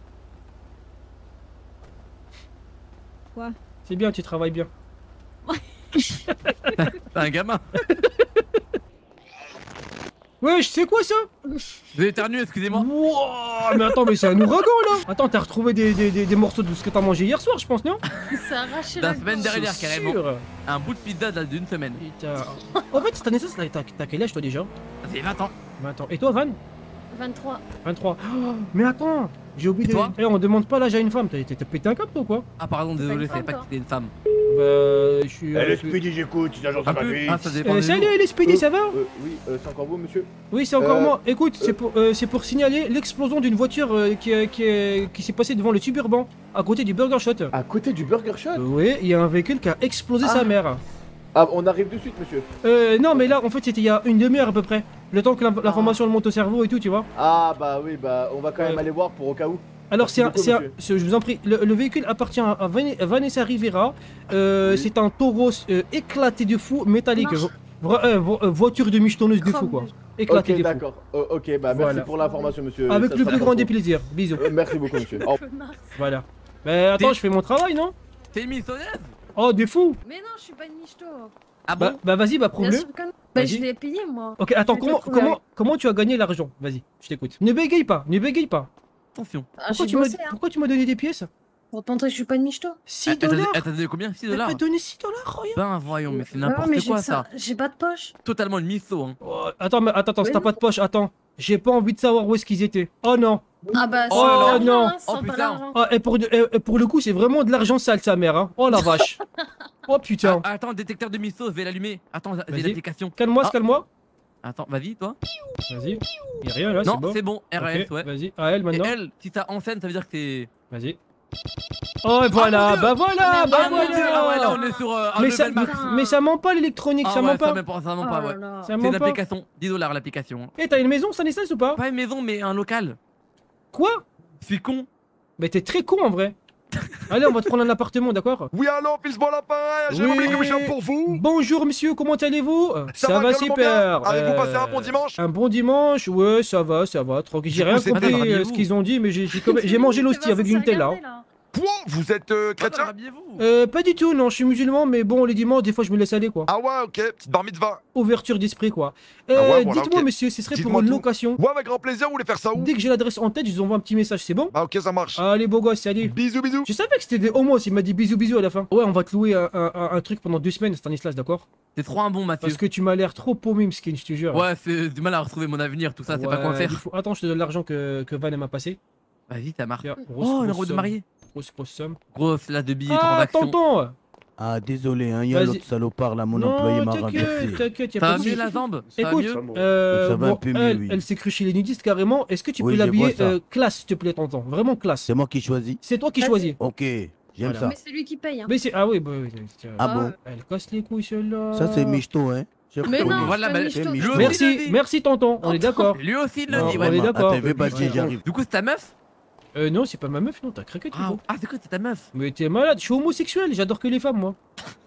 Quoi? C'est bien, tu travailles bien. T'es un gamin. Wesh, c'est quoi ça? Vous avez éternué, excusez-moi. Wouah, mais attends, mais c'est un ouragan là! Attends, t'as retrouvé des, des, des, des morceaux de ce que t'as mangé hier soir, je pense, non? Ça a arraché La la semaine gorge. dernière, C'est carrément. sûr. Un bout de pizza date d'une semaine. Putain. En fait, Stanislas, là, t'as t'as quel âge toi déjà? Ça fait vingt ans. vingt ans. Et toi, Van? vingt-trois. vingt-trois. Oh, mais attends, j'ai oublié Et de. toi Eh, on demande pas l'âge à une femme, t'as t'as pété un câble toi ou quoi? Ah, pardon, désolé, je une savais pas femme, que c'était une femme. Bah, je suis. Eh, euh, le Speedy, j'écoute, c'est l'agence de Un ma peu. vie. Ah, ça dépend. Euh, des salut jours. les Speedy, ça va? Euh, oui, euh, c'est encore vous, monsieur? Oui, c'est encore Euh, moi. Écoute, c'est pour, euh, c'est pour signaler l'explosion d'une voiture euh, qui, euh, qui, euh, qui s'est passée devant le Suburban, à côté du Burger Shot. À côté du Burger Shot? Euh, oui, il y a un véhicule qui a explosé Ah. sa mère. Ah, on arrive de suite, monsieur. Euh, non, mais là, en fait, c'était il y a une demi-heure à peu près. Le temps que l'in- l'information le monte au cerveau et tout, tu vois. Ah, bah oui, bah on va quand même Ouais. aller voir pour au cas où. Alors, Merci c'est un, beaucoup, c'est un- monsieur. c'est- je vous en prie, le, le véhicule appartient à Van- Vanessa Rivera. Euh, Oui. C'est un taureau euh, éclaté de fou, métallique. Marche. Vo- vra- euh, vo- euh, voiture de michetonneuse de fou, Chrome. quoi. Éclaté Ok, de fou. d'accord. Oh, ok, bah merci Voilà. pour l'information, monsieur. Avec Ça le sera plus pour grand des vous. plaisirs. Bisous. Euh, merci beaucoup, monsieur. Au- Connard. Voilà. Mais attends, T'es- je fais mon travail, non? T'es une missionnaise? Oh, des fous! Mais non, je suis pas une michto. Ah Bah, bon? bah vas-y, bah Bien prouve-le. sûr que non. Bah, Vas-y. je l'ai payé moi. Ok, attends, Je vais te comment, le prouver comment, avec- comment tu as gagné l'argent? Vas-y, je t'écoute. Ne bégaye pas, ne bégaye pas. Attention. Ah, Pourquoi j'ai tu m'as bossé, hein. pourquoi tu m'as donné des pièces? Pour te montrer que je suis pas une michto. six Elle t'a dollars? elle t'a donné combien? six Elle dollars? m'a donné six dollars, regarde. Ben voyons, mais c'est Bah n'importe ouais, mais j'ai quoi que ça. J'ai pas de poche. Totalement une misso, hein. Oh, attends, mais attends, attends, Mais si t'as non. pas de poche, attends. J'ai pas envie de savoir où est-ce qu'ils étaient. Oh non. Ah bah, Oh sans l'argent, non. hein, sans Oh, pas putain. l'argent. Ah, et pour, de- et- et pour le coup, c'est vraiment de l'argent sale, sa mère, hein. Oh la vache. Oh putain. Ah, attends, détecteur de misso, je vais l'allumer. Attends, j'ai Vas-y. l'application. Calme-moi, Ah. calme-moi. Attends, vas-y, toi. Vas-y. Y'a rien là, c'est Non, bon. c'est bon, R S, Ok, ouais. Vas-y, à elle Et maintenant. elle, si t'as en scène, ça veut dire que t'es. Vas-y. Oh, et voilà, mon Dieu. bah voilà, bah Ah mon Dieu, ah ouais, là voilà. on est sur euh, un Mais ça, level max. mais ça ment pas l'électronique, Ah ça ouais, ment pas. Ça ment pas, ça ment pas, Oh ouais. là là. Ça C'est ment une pas. application, dix dollars l'application. hein. Eh, t'as une maison, Stanislas ou pas? Pas une maison, mais un local. Quoi? Je suis con. Mais t'es très con en vrai. Allez, on va te prendre un appartement, d'accord? Oui, allô, Pilsball l'appareil, j'ai Oui. oublié que je suis pour vous. Bonjour monsieur, comment allez-vous? Ça va, calmement super. bien. Avez-vous Euh, passé un bon dimanche? Un bon dimanche, ouais, ça va, ça va, tranquille. J'ai Du rien coup, c'est compris pas grave, euh, ce habillez-vous. qu'ils ont dit, mais j'ai j'ai quand même- j'ai mangé l'hostie avec du Nutella. hein. Quoi? Vous êtes euh, chrétien? Euh, pas du tout, non, je suis musulman, mais bon, les dimanches, des fois, je me laisse aller, quoi. Ah ouais, ok, petite bar mitzvah. Ouverture d'esprit, quoi. Euh, Ah ouais, voilà, dites-moi, ok. monsieur, ce serait pour Dites-moi une tout. location. Ouais, avec grand plaisir, vous voulez faire ça où? Dès que j'ai l'adresse en tête, je vous envoie un petit message, c'est bon? Ah ok, ça marche. Allez, beau gosse, salut. Bisous, bisous. Je savais que c'était des homos, il m'a dit bisous, bisous à la fin. Ouais, on va te louer un, un- un- un truc pendant deux semaines, Stanislas, d'accord? T'es trop un bon, Mathieu. Parce que tu m'as l'air trop paumé, Mskin, je te jure. Ouais, c'est du mal à retrouver mon avenir, tout ça, c'est pas quoi Ouais, faire. il faut- Attends, je te donne l'argent que, que Van elle m'a passé. Vas-y, ça marche. Tiens, grosse, Oh, grosse une robe de somme. mariée. Grosse, grosse somme. Grosse là de billets, Ah, transaction. tonton! Ah, désolé, hein, il y a Vas-y. l'autre salopard là, mon Non, employé m'a t'inquiète, renversé. t'inquiète, y'a Ça pas va de mieux souci. la jambe? Ça va Écoute, mieux euh, Ça va un bon, peu mieux, elle, oui. elle s'est crue chez les nudistes carrément. Est-ce que tu Oui, peux je vois l'habiller ça. euh, classe, s'il te plaît, tonton? Vraiment classe. C'est moi qui choisis. C'est toi qui Vas-y. choisis. Ok, j'aime Voilà. ça. Mais c'est lui qui paye. Hein. Mais c'est. Ah oui, bah oui. tiens. Ah bon? Elle casse les couilles, celle-là. Ça, c'est michto, hein. J'ai Mais reconnu. non, Voilà, c'est pas bah, une c'est michto. michto. Lui aussi, il l'a Merci, dit. merci, tonton. On est d'accord. Lui aussi, il l'a Non, dit, on ouais. est d'accord. Attends, veux pas dire, j'arrive. Du coup, c'est ta meuf? Euh, non, c'est pas ma meuf, non, t'as craqué, Ah, Thibaut. ah, c'est quoi, c'est ta meuf? Mais t'es malade, je suis homosexuel, j'adore que les femmes, moi.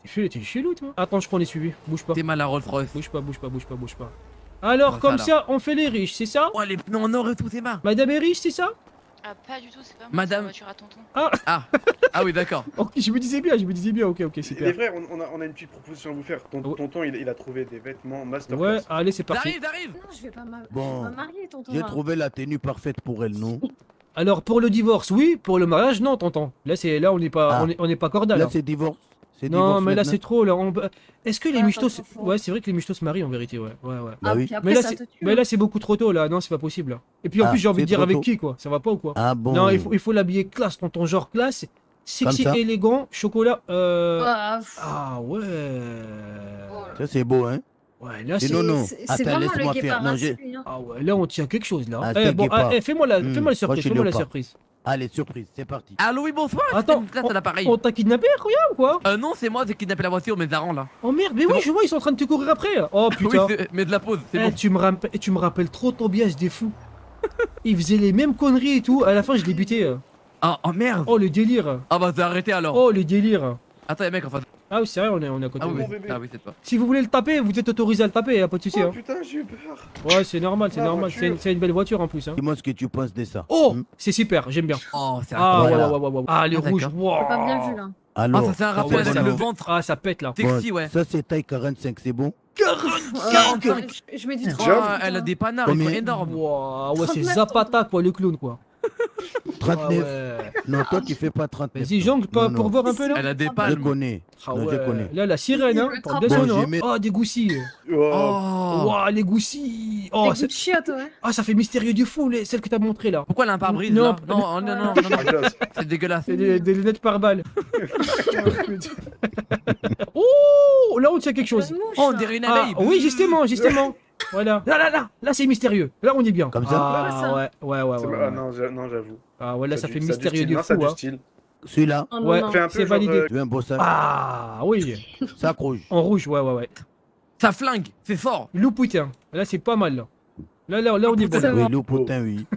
T'es chelou, toi. Attends, je crois qu'on est suivi. Bouge pas. T'es mal à Rolls Royce. Bouge pas, bouge pas, bouge pas, bouge pas. Alors, comme ça, on fait les riches, c'est ça? Oh, les pneus en or et tout, c'est marre. Madame est riche, c'est ça? Ah, pas du tout, c'est pas moi, Madame. c'est la voiture à tonton. Ah. Ah, ah oui, d'accord. Ok, je me disais bien, je me disais bien, ok, ok, super. Les frères, on, on, a, on a une petite proposition à vous faire. Ton, tonton, il, il a trouvé des vêtements masterclass. Ouais, allez, c'est parti. J'arrive, j'arrive. Non, je vais pas m'a- je vais Bon, pas marier, tonton. j'ai là. trouvé la tenue parfaite pour elle, non? Alors, pour le divorce, oui. Pour le mariage, non, tonton. Là, c'est là, on n'est pas, Ah. on est, on est pas cordial. Là, hein. c'est divorce. C'est Non, divorce mais là, maintenant. c'est trop. Là, on... Est-ce que les Ouais, michtos. attends, faut- Ouais, c'est vrai que les michtos se marient en vérité, ouais. Ouais, ouais. Bah Ah, oui. puis après, Mais là, ça c'est te tue. mais hein. là, c'est beaucoup trop tôt, là. Non, c'est pas possible. Là. Et puis, en Ah, plus, j'ai envie de c'est dire trop avec tôt. qui, quoi. Ça va pas ou quoi? Ah bon? Non, il faut il faut l'habiller classe, tonton, genre classe. Sexy, Comme ça. élégant, chocolat. Euh... Ah, pff. Ah, ouais. Ça, c'est beau, hein? Ouais, là, C'est c'est. non, non. C'est c'est Attends, vraiment le laisse-moi faire. guépard Non, à j'ai- celui, hein. Ah, ouais, là, on tient quelque chose, là. Ah, Eh, c'est un bon, guépard. ah, eh, fais-moi la, Hmm. fais-moi la Moi, surprise. je suis Fais-moi la léopard. surprise. Allez, surprise, c'est parti. Allô, oui, bonsoir. Attends, C'est une classe à l'appareil. On t'a kidnappé, regarde ou quoi? Euh, non, c'est moi, j'ai kidnappé la voiture, mes darons là. Oh merde, mais C'est oui, bon. je vois, ils sont en train de te courir après. Oh Oui, putain. c'est- mais de la pause, c'est Eh, bon. tu, me rappe- tu me rappelles trop Tobias des fous. Il faisait les mêmes conneries et tout. À la fin, je l'ai buté. euh. Ah, oh merde. Oh le délire. Ah bah, t'as arrêté alors. Oh le délire. Attends, y'a mec en face. Ah oui, c'est vrai, on est, on est à côté. Ah oui, ouais. ah oui, c'est toi. Si vous voulez le taper, vous êtes autorisé à le taper, y'a pas de soucis. Oh hein. putain, j'ai eu peur. Ouais, c'est normal, c'est La normal. voiture. C'est une, c'est une belle voiture en plus. Hein. Dis-moi ce que tu penses de ça. Oh, Hmm? c'est super, j'aime bien. Oh, c'est Ah ouais, Voilà. ouais, ouais, ouais, ouais. Ah, les Ah, rouges. d'accord. wow. J'ai pas bien vu, là. Alors, Ah, ça c'est un Ah rappel ouais, avec ça le va. ventre. Ah, ça pète là. Sexy, bon, ouais. ça c'est taille quarante-cinq, c'est bon? quarante-cinq. Je, je mets du Oh, trente. elle a des panards, ils sont Combien? énormes. Wow, ouais, c'est trente-neuf, Zapata quoi, le clown quoi. trente-neuf. Ah ouais. Non, toi tu fais pas trente-neuf. Vas-y, jongle pas Non, pour non. voir un peu là. Elle a des Je palmes. connais. Ah Non, ouais. je connais. Là, la sirène, hein. Le Parle trente. de son Bon, nom, j'ai hein. mis- Oh, des goussis. Oh. Oh. Ouah, les goussis. Des Oh, goûts ça... de chiottes, ouais. ah, ça fait mystérieux du fou, les... celle que t'as montré là. Pourquoi elle a un pare-brise Non, là Non, non, non, non, non, non. Dégueulasse. C'est dégueulasse. C'est des, des lunettes par balle. Oh, là on tient quelque chose. Une mouche, Oh, on là. dirait une Ah, abeille. oui, justement, justement. Voilà. Là, là, là, là, c'est mystérieux. Là, on est bien. Comme ça Ah, Ouais, ça. ouais, ouais, ouais, C'est- ouais. Ah ouais. non, j'a- non, j'avoue. Ah, ouais, là, ça a fait du- a du mystérieux style. du Non, ça a fou, du hein. style. Celui-là, Oh, non, Ouais, non. Fais un peu c'est genre, validé. euh, tu veux un beau sac? Ah, oui. Sac rouge. En rouge, ouais, ouais, ouais. Ça flingue, c'est fort. Loupoutin. Là, c'est pas mal, là. Là, là, là on est bon. Ça là. va. Oui, le potin, oui.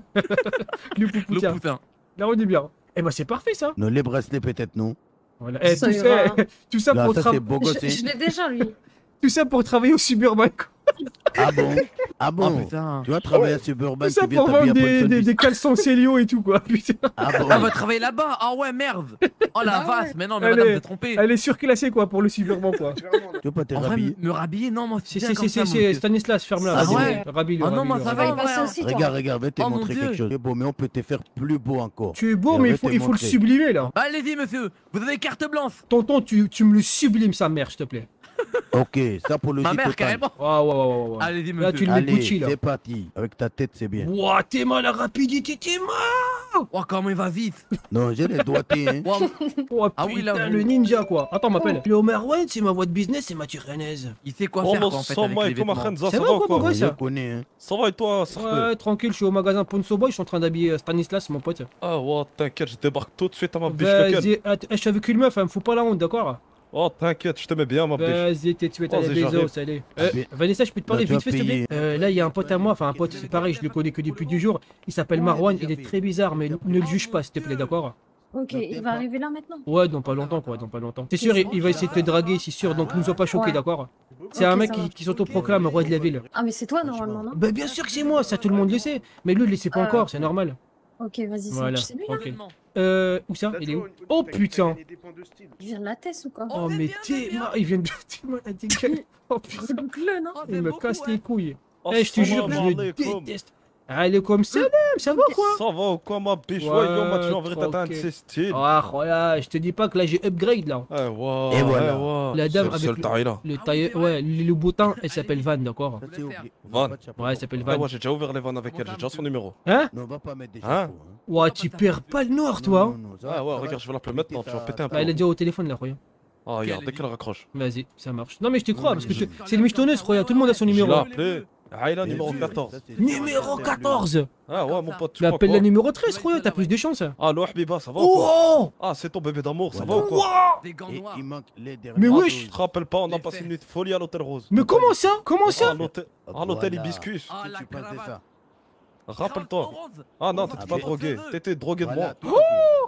Le Loupoutin. putain. Là, on est bien. Eh ben, c'est parfait, ça. Non, les bracelets peut-être non. Voilà. Eh, Ça tout, ira. ça, tout ça Là, pour ça tra- c'est beau gosse. Je, hein. je l'ai déjà, lui. tout ça pour travailler au Suburban. quoi. Ah bon? Ah Oh bon? putain. Tu vas travailler à Suburban, Tout ça tu viens pour t'habiller vendre à des, Paulson des, Bis. des caleçons Célio et tout, quoi. Putain. Ah bon? Elle va travailler là-bas. Ah ouais, merde. Oh la Ah ouais. vache. Mais non, mais Elle madame, est- t'es trompée. Elle est surclassée, quoi, pour le Suburban, quoi. Clairement. Tu veux pas te En vrai, rhabiller? me rhabiller, non, moi C'est c'est c'est comme c'est ça, c'est mon Stanislas, ferme-la. Ah Rabille, ouais. Rabille, Ah non, Rabille, moi, ça Rabille. va, Il en va passer vrai, aussi, toi. Regarde, regarde, vais te Oh, mon montrer Dieu. quelque chose. C'est beau, mais on peut te faire plus beau encore. Tu es beau, Je mais il vais faut, te il faut le montrer. sublimer, là. Allez-y, monsieur. Vous avez carte blanche. Tonton, tu, tu me le sublimes, sa mère, s'il te plaît. Ok, ça pour le Ma J mère, total. carrément. Ah, ouais, ouais, ouais, ouais. Allez-y, Là, tu monsieur. le mets Allez, Gucci, là. c'est parti. Avec ta tête, c'est bien. Ouah, t'es mal à rapidité, t'es mal. Oh, comment il va vite. Non, j'ai les doigtés, hein. Wow. Oh, Ah oui, là, putain, vous- le ninja, quoi. Attends, m'appelle. Le Marwan, c'est ma voix de business, c'est ma tyrannaise. Il sait quoi Oh, faire mon quoi, en fait sang, avec moi, les comment vêtements. Khanza, C'est ça vrai va ou quoi, ou quoi mon gars, Je ça connais, hein. Ça va et toi, Sarko? Ouais, tranquille, je suis au magasin Ponso Boy, je suis en train d'habiller euh, Stanislas, mon pote. Ah ouais, t'inquiète, je débarque tout de suite à ma biche lequel. Vas-y, att- eh, je suis avec une meuf, elle me fout pas la honte, d'accord? Oh, t'inquiète, je t'aimais bien, ma biche. Vas-y, t'es tué, t'as les Vas-y, bisous, j'arrive. allez. Euh, Mais- Vanessa, je peux te parler Non, tu vite fait, vas s'il te plaît? payer. Euh, Là, il y a un pote à moi, enfin un pote, c'est pareil, je le connais que depuis du jour. Il s'appelle Marwan, il est très bizarre, mais ne le juge pas, s'il te plaît, d'accord? Ok, il va arriver là maintenant. Ouais, dans pas longtemps, quoi, dans pas longtemps. C'est sûr, il, il va essayer de te draguer, c'est sûr, donc nous sois pas choqués, Ouais. d'accord? C'est Ok, un mec ça qui, va. qui s'autoproclame roi de la ville. Ah, mais c'est toi normalement, non? Bah, bien sûr que c'est moi, ça tout le monde le sait. Mais lui, il le sait pas Euh, encore, c'est normal. Ok, vas-y, c'est Voilà, c'est lui là? tranquille. Euh, où ça? Il est où? Oh putain! Il vient de la tête ou quoi? Oh, mais t'es ma- il vient de. T'es ma- t'es gueule. Oh putain! C'est boucleux, non? Il me casse les couilles. Oh, Eh, je te jure, je salam le alaikum. déteste. Allez, comme ça, ça va quoi? Ça va ou quoi, ma biche? Ouais, Ouais, yo, ma tu en vérité, t'as un de tranquille. ces styles. Ah, voilà, je te dis pas que là j'ai upgrade là. Eh, ouais, Et voilà. eh, ouais. La dame C'est- avec C'est le taille là. le taille, ouais, le, le boutin, elle s'appelle Van, d'accord? Ça, c'est oublié. Van. Ouais, elle s'appelle Ah Van. ouais, j'ai déjà ouvert les vannes avec elle, j'ai déjà son numéro. Hein? Non, on va pas mettre des Hein? chapeaux, hein. Ouais, tu perds pas le nord, toi. Non, non, non, ça va, Ah ouais, ça va. regarde, je vais l'appeler maintenant, tu vas péter un Bah, elle peu. est déjà au téléphone là, Roya. Ah, regarde, dès qu'elle raccroche. Vas-y, ça marche. Non, mais je te crois, parce que tu- c'est une michetonneuse, Roya, tout le monde a son Je l'ai numéro. appelé. Ah, il a Bien numéro sûr, quatorze. ça, c'est- Numéro quatorze! Ah ouais, mon pote, tu Tu crois appelles quoi? la numéro treize, Roya, t'as plus de chance. Allô, Habiba, ça va ou quoi? Oh! Ah, c'est ton bébé d'amour, ça va Voilà. ou quoi? Wow! Des gants Et noirs. il manque les derniers. Mais Ah, wesh! Tu te rappelles pas, on a passé une nuit de folie à l'hôtel Rose. Mais comment ça? Comment Ah, ça? à l'hôtel à l'hôtel Hibiscus. Ah, Si la tu passes de cravate. ça. Rappelle-toi. Ah non, t'étais Ah, pas mais- drogué. T'étais drogué de Voilà, moi. tout à fait.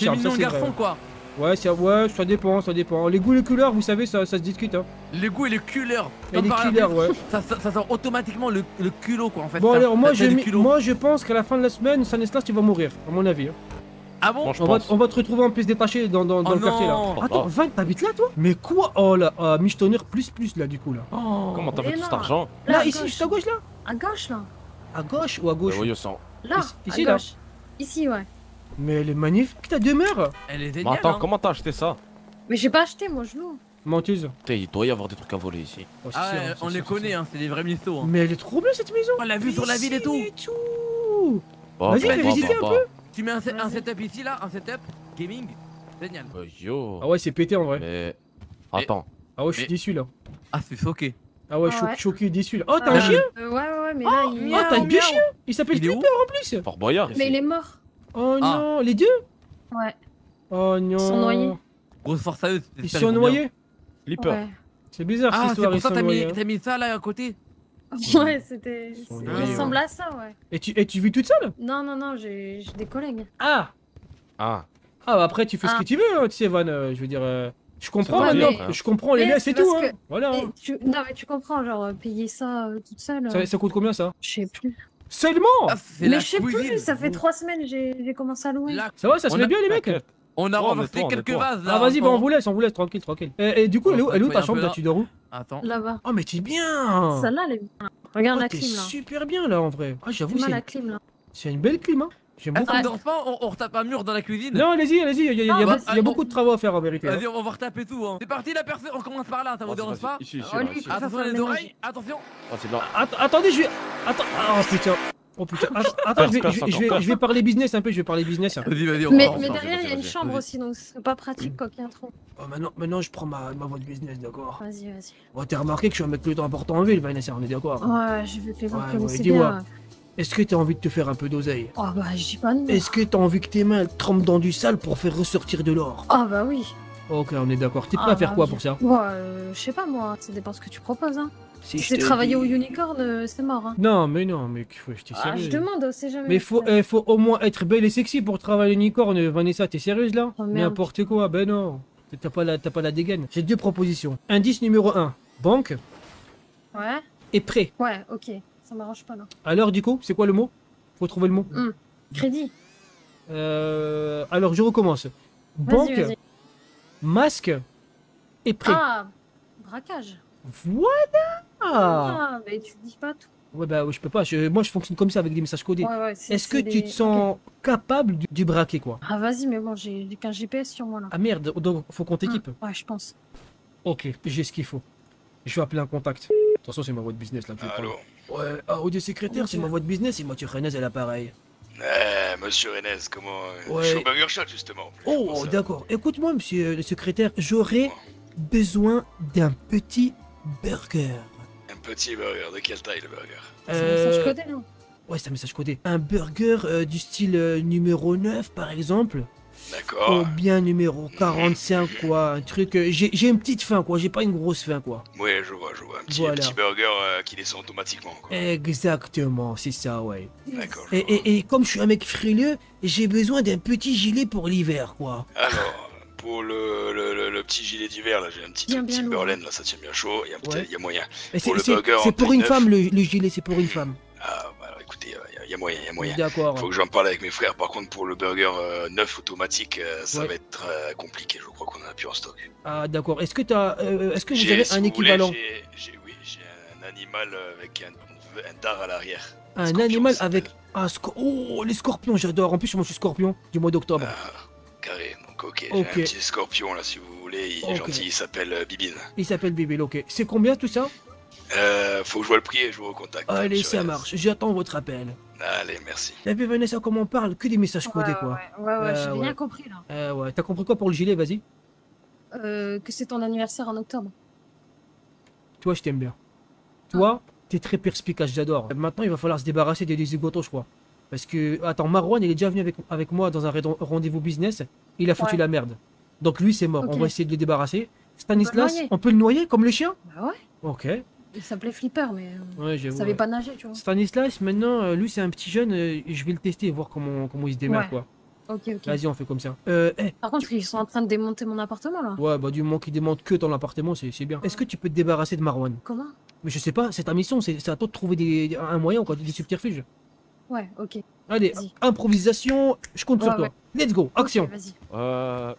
Charles, ça mignon c'est garçon vrai. quoi. Ouais, ça, ouais, ça dépend, ça dépend. Les goûts et les couleurs, vous savez, ça, ça se discute. Hein. Les goûts et les couleurs. Et Comme les par couleurs, hasard, ouais. Ça, ça, ça sent automatiquement le, le culot, quoi, en fait. Bon, Ça- alors, moi, ça je, fait du mi- culot. moi, je pense qu'à la fin de la semaine, Stanislas, tu vas mourir, à mon avis. Hein. Ah bon? Moi, je on, va, pense. on va te retrouver en pièces détachées dans, dans, dans Oh le quartier, là. non. Attends, Van, t'habites là, toi? Mais quoi? Oh là, ah, Michetonner plus plus, là, du coup, là. Oh. Comment t'as fait Mais tout non. cet argent? Là, Là, à ici, gauche. juste à gauche, là? À gauche, là. À gauche ou à gauche? Euh, voyons ça. Là, Ici- à ici, là. gauche. Ici, ouais. Mais elle est magnifique, ta demeure. Elle est Mais géniale. attends, hein. comment t'as acheté ça? Mais j'ai pas acheté, moi, je loue. Menteuse. Putain, il doit y avoir des trucs à voler ici. Oh, c'est Ah sûr, ouais, c'est on sûr, les c'est connaît, sûr. hein, c'est des vrais mythos. Hein. Mais elle est trop belle, cette maison. On l'a vu sur la ville et tout. Et tout. Bah, Vas-y, bah, fais bah, visiter bah, un bah. peu. Tu mets un, set- un setup ici, là, un setup gaming. Génial. Euh, yo. Ah ouais, c'est pété, en vrai. Mais. Attends. Ah ouais, je suis Mais- déçu, là. Ah, c'est choqué. Ah ouais, Ah cho- ouais. choqué, déçu, là. Oh, t'as Ah, un chien? euh, Ouais, ouais, ouais, mais là, il... Oh, t'as miaou, deux miaou. chiens. Il s'appelle Il est où? Flipper, en plus. Fort Boyard Mais ici. il est mort. Oh Ah. non, les deux? Ouais. Oh non. Ils sont noyés. Grosse force à eux. Ils j'espère sont vont bien. noyés? Flipper. Ouais. C'est bizarre, cette Ah, c'est histoire, pour ils ça sont que t'as mis, noyés. hein. t'as mis ça là à côté. Ouais, c'était... sont c'est- noyés, Il ouais. ressemble à ça, ouais. Et tu, et tu vis toute seule? Non, non, non, j'ai j'ai des collègues. Ah. Ah. Ah, bah après, tu fais ce Ah. que tu veux, hein, tu sais, Van. euh, je veux dire, euh, je comprends Ouais, maintenant. mais- Je comprends les Mais laisses c'est et tout, parce hein. que- Voilà. Et tu... Non, mais tu comprends, genre, euh, payer ça euh, toute seule. Ça, euh, ça coûte combien, ça? Je sais plus. Seulement? Ah, c'est Mais la je sais cuisine. plus, ça fait trois semaines j'ai j'ai commencé à louer. La- Ça va, ça se On met a- bien, les mecs? T'inquiète. On a Oh, ramassé mais toi, quelques mais toi. vases là. Ah, vas-y, bah on en- vous laisse, on vous laisse, tranquille, tranquille. Et, et du coup, elle est où, Bon, elle est où faut ta un chambre, peu là, tu dors où? Attends. Là-bas. Oh, mais t'es bien! Celle-là, elle est bien. Regarde Oh, la t'es clim, là. super bien, là, en vrai. Ah, j'avoue, C'est mal c'est la clim, là. c'est une belle clim, hein. J'aime Est-ce beaucoup. qu'on dort pas, on, on retape un mur dans la cuisine. Non, allez-y, allez-y, il y a, il y a- Ah, il y a bah, beaucoup- il y a beaucoup de travaux à faire, en vérité. hein. Vas-y, on va retaper tout. Hein. C'est parti la personne, on commence par là, ça vous Vas-y, dérange vas-y. pas? Ici, ici, Oh, là, lui, ici. il faut Attention faire les le oreilles, ménage. attention. Vas-y, là. Att- attendez, je vais. Attends. Oh putain. Oh putain. Att- Attends, je vais, Perce, je, vais, perce je vais- encore. je vais parler business un peu, je vais parler business. hein. Vas-y, vas-y, on Mais, va- mais vas-y, derrière, il y a vas-y, une vas-y, chambre vas-y. aussi, donc ce serait pas pratique quand il y a un trou. Oh, maintenant, maintenant, je prends ma, ma voie de business, d'accord. Vas-y, vas-y. Bon, t'as remarqué que je suis un mec plutôt important en ville, Vanessa, on est d'accord. Ouais, je vais te les voir Ouais, comme ouais, c'est dis-moi. bien. Est-ce que t'as envie de te faire un peu d'oseille? Oh bah, je dis pas non. Est-ce que t'as envie que tes mains elles trempent dans du sale pour faire ressortir de l'or? Ah bah oui. Ok, on est d'accord. T'es prêt Ah à faire bah quoi oui. pour ça? Ouais, euh, je sais pas moi, ça dépend ce que tu proposes, hein. Si Si je c'est te travailler dis- au unicorn, euh, c'est mort, hein. Non, mais non, mais faut, je t'ai Ah, sérieux. je demande, on sait jamais. Mais faut, eh, faut au moins être belle et sexy pour travailler l'unicorne, Vanessa, t'es sérieuse là? Oh, merde. N'importe quoi, ben non. T'as pas la, t'as pas la dégaine. J'ai deux propositions. Indice numéro un, banque Ouais. et prêt. Ouais, ok. Ça m'arrange pas là. Alors du coup, c'est quoi le mot? Faut trouver le mot. Hum. Crédit. Euh, alors je recommence. Vas-y, Banque, vas-y. masque et prêt. Ah, braquage. Voilà. Ah, mais tu dis pas tout. Ouais bah ouais, je peux pas. Je- moi je fonctionne comme ça avec des messages codés. Ouais, ouais, c'est- Est-ce que c'est tu des- te sens capable du, du braquer quoi? Ah, vas-y, mais bon, j'ai j'ai qu'un G P S sur moi là. Ah merde, donc faut qu'on t'équipe. Ouais, je pense. Ok, j'ai ce qu'il faut. Je vais appeler un contact. Attention, c'est ma voix de business là. que je vais Allô. prendre. Ouais, ah, audio secrétaire, c'est ma voix de business et Mathieu Renez à l'appareil. Eh, monsieur Renez, comment. euh, Ouais. Je suis au Burger Shot justement. en plus, c'est pour Oh, ça. d'accord. Écoute-moi, monsieur le secrétaire, j'aurais besoin d'un petit burger. Un petit burger, de quelle taille le burger? C'est un message codé, non? Ouais, c'est un message codé. Un burger euh, du style euh, numéro neuf, par exemple. D'accord. Ou bien numéro quarante-cinq, quoi. Un truc. euh, j'ai j'ai une petite faim, quoi. J'ai pas une grosse faim, quoi. Oui, je vois, je vois. Un petit, Voilà. petit burger euh, qui descend automatiquement. Quoi. Exactement, c'est ça, ouais. D'accord. Et, et, et comme je suis un mec frileux, j'ai besoin d'un petit gilet pour l'hiver, quoi. Alors, pour le, le, le, le petit gilet d'hiver, là, j'ai un petit Bien, truc bien lourd. Timberland, là, ça tient bien chaud. Il y a, peut-être- Ouais. il y a moyen. Et Pour C'est le c'est- burger en c'est pour taille une neuf, femme, le, le gilet, c'est pour une femme. Ah, bah, alors, écoutez, il y, a- il y a moyen, il y a moyen. D'accord. Faut que j'en parle avec mes frères. Par contre, pour le burger euh, neuf automatique, euh, ça Ouais. va être euh, compliqué. Je crois qu'on en a plus en stock. Ah, d'accord. Est-ce que, t'as, euh, est-ce que vous J'ai- avez si un vous équivalent? voulez, j'ai- j'ai- oui, j'ai un animal euh, avec un, un dard à l'arrière. Un animal avec un scorpion. Oh, les scorpions, j'adore. En plus, moi, je suis scorpion du mois d'octobre. Carré, donc ok. Ok. J'ai un petit scorpion là, si vous voulez. Il est Ok. gentil, il s'appelle euh, Bibine. Il s'appelle Bébé, ok. C'est combien tout ça? Euh, faut que je vois le prix et je vous recontacte. Allez, monsieur ça Rennes. marche. J'attends votre appel. Allez, merci. T'as vu, Vanessa, comment on parle? Que des messages codés, quoi. Ouais, ouais, ouais, j'ai Euh, rien ouais. compris là. Euh, ouais. T'as compris quoi pour le gilet? Vas-y. Euh, que c'est ton anniversaire en octobre. Toi, je t'aime bien. Toi, t'es très perspicace, j'adore. Maintenant, il va falloir se débarrasser des zigotos, je crois. Parce que, attends, Marwan, il est déjà venu avec, avec moi dans un ré- rendez-vous business. Il a foutu Ouais. la merde. Donc lui, c'est mort. Ok. On va essayer de le débarrasser. On Stanislas, peut le noyer. on peut le noyer comme le chien? Bah ouais. Ok. Il s'appelait Flipper, mais euh, Ouais, il j'avoue. savait ouais. pas nager, tu vois. Stanislas, maintenant, euh, lui, c'est un petit jeune. euh, je vais le tester, voir comment, comment il se démerde, Ouais. quoi. Ok, ok. Vas-y, on fait comme ça. Euh, hey, Par contre, ils sont en train de démonter mon appartement là. ouais, bah du moment qu'ils démontent que ton appartement, c'est c'est bien. Est-ce que tu peux te débarrasser de Marwan? Comment? Mais je sais pas, c'est ta mission, c'est c'est à toi de trouver des, un moyen, quoi, des subterfuges. Ouais, ok. Allez, Vas-y. improvisation, je compte Ouais, sur toi. ouais. Let's go, action. Ok, vas-y. Euh.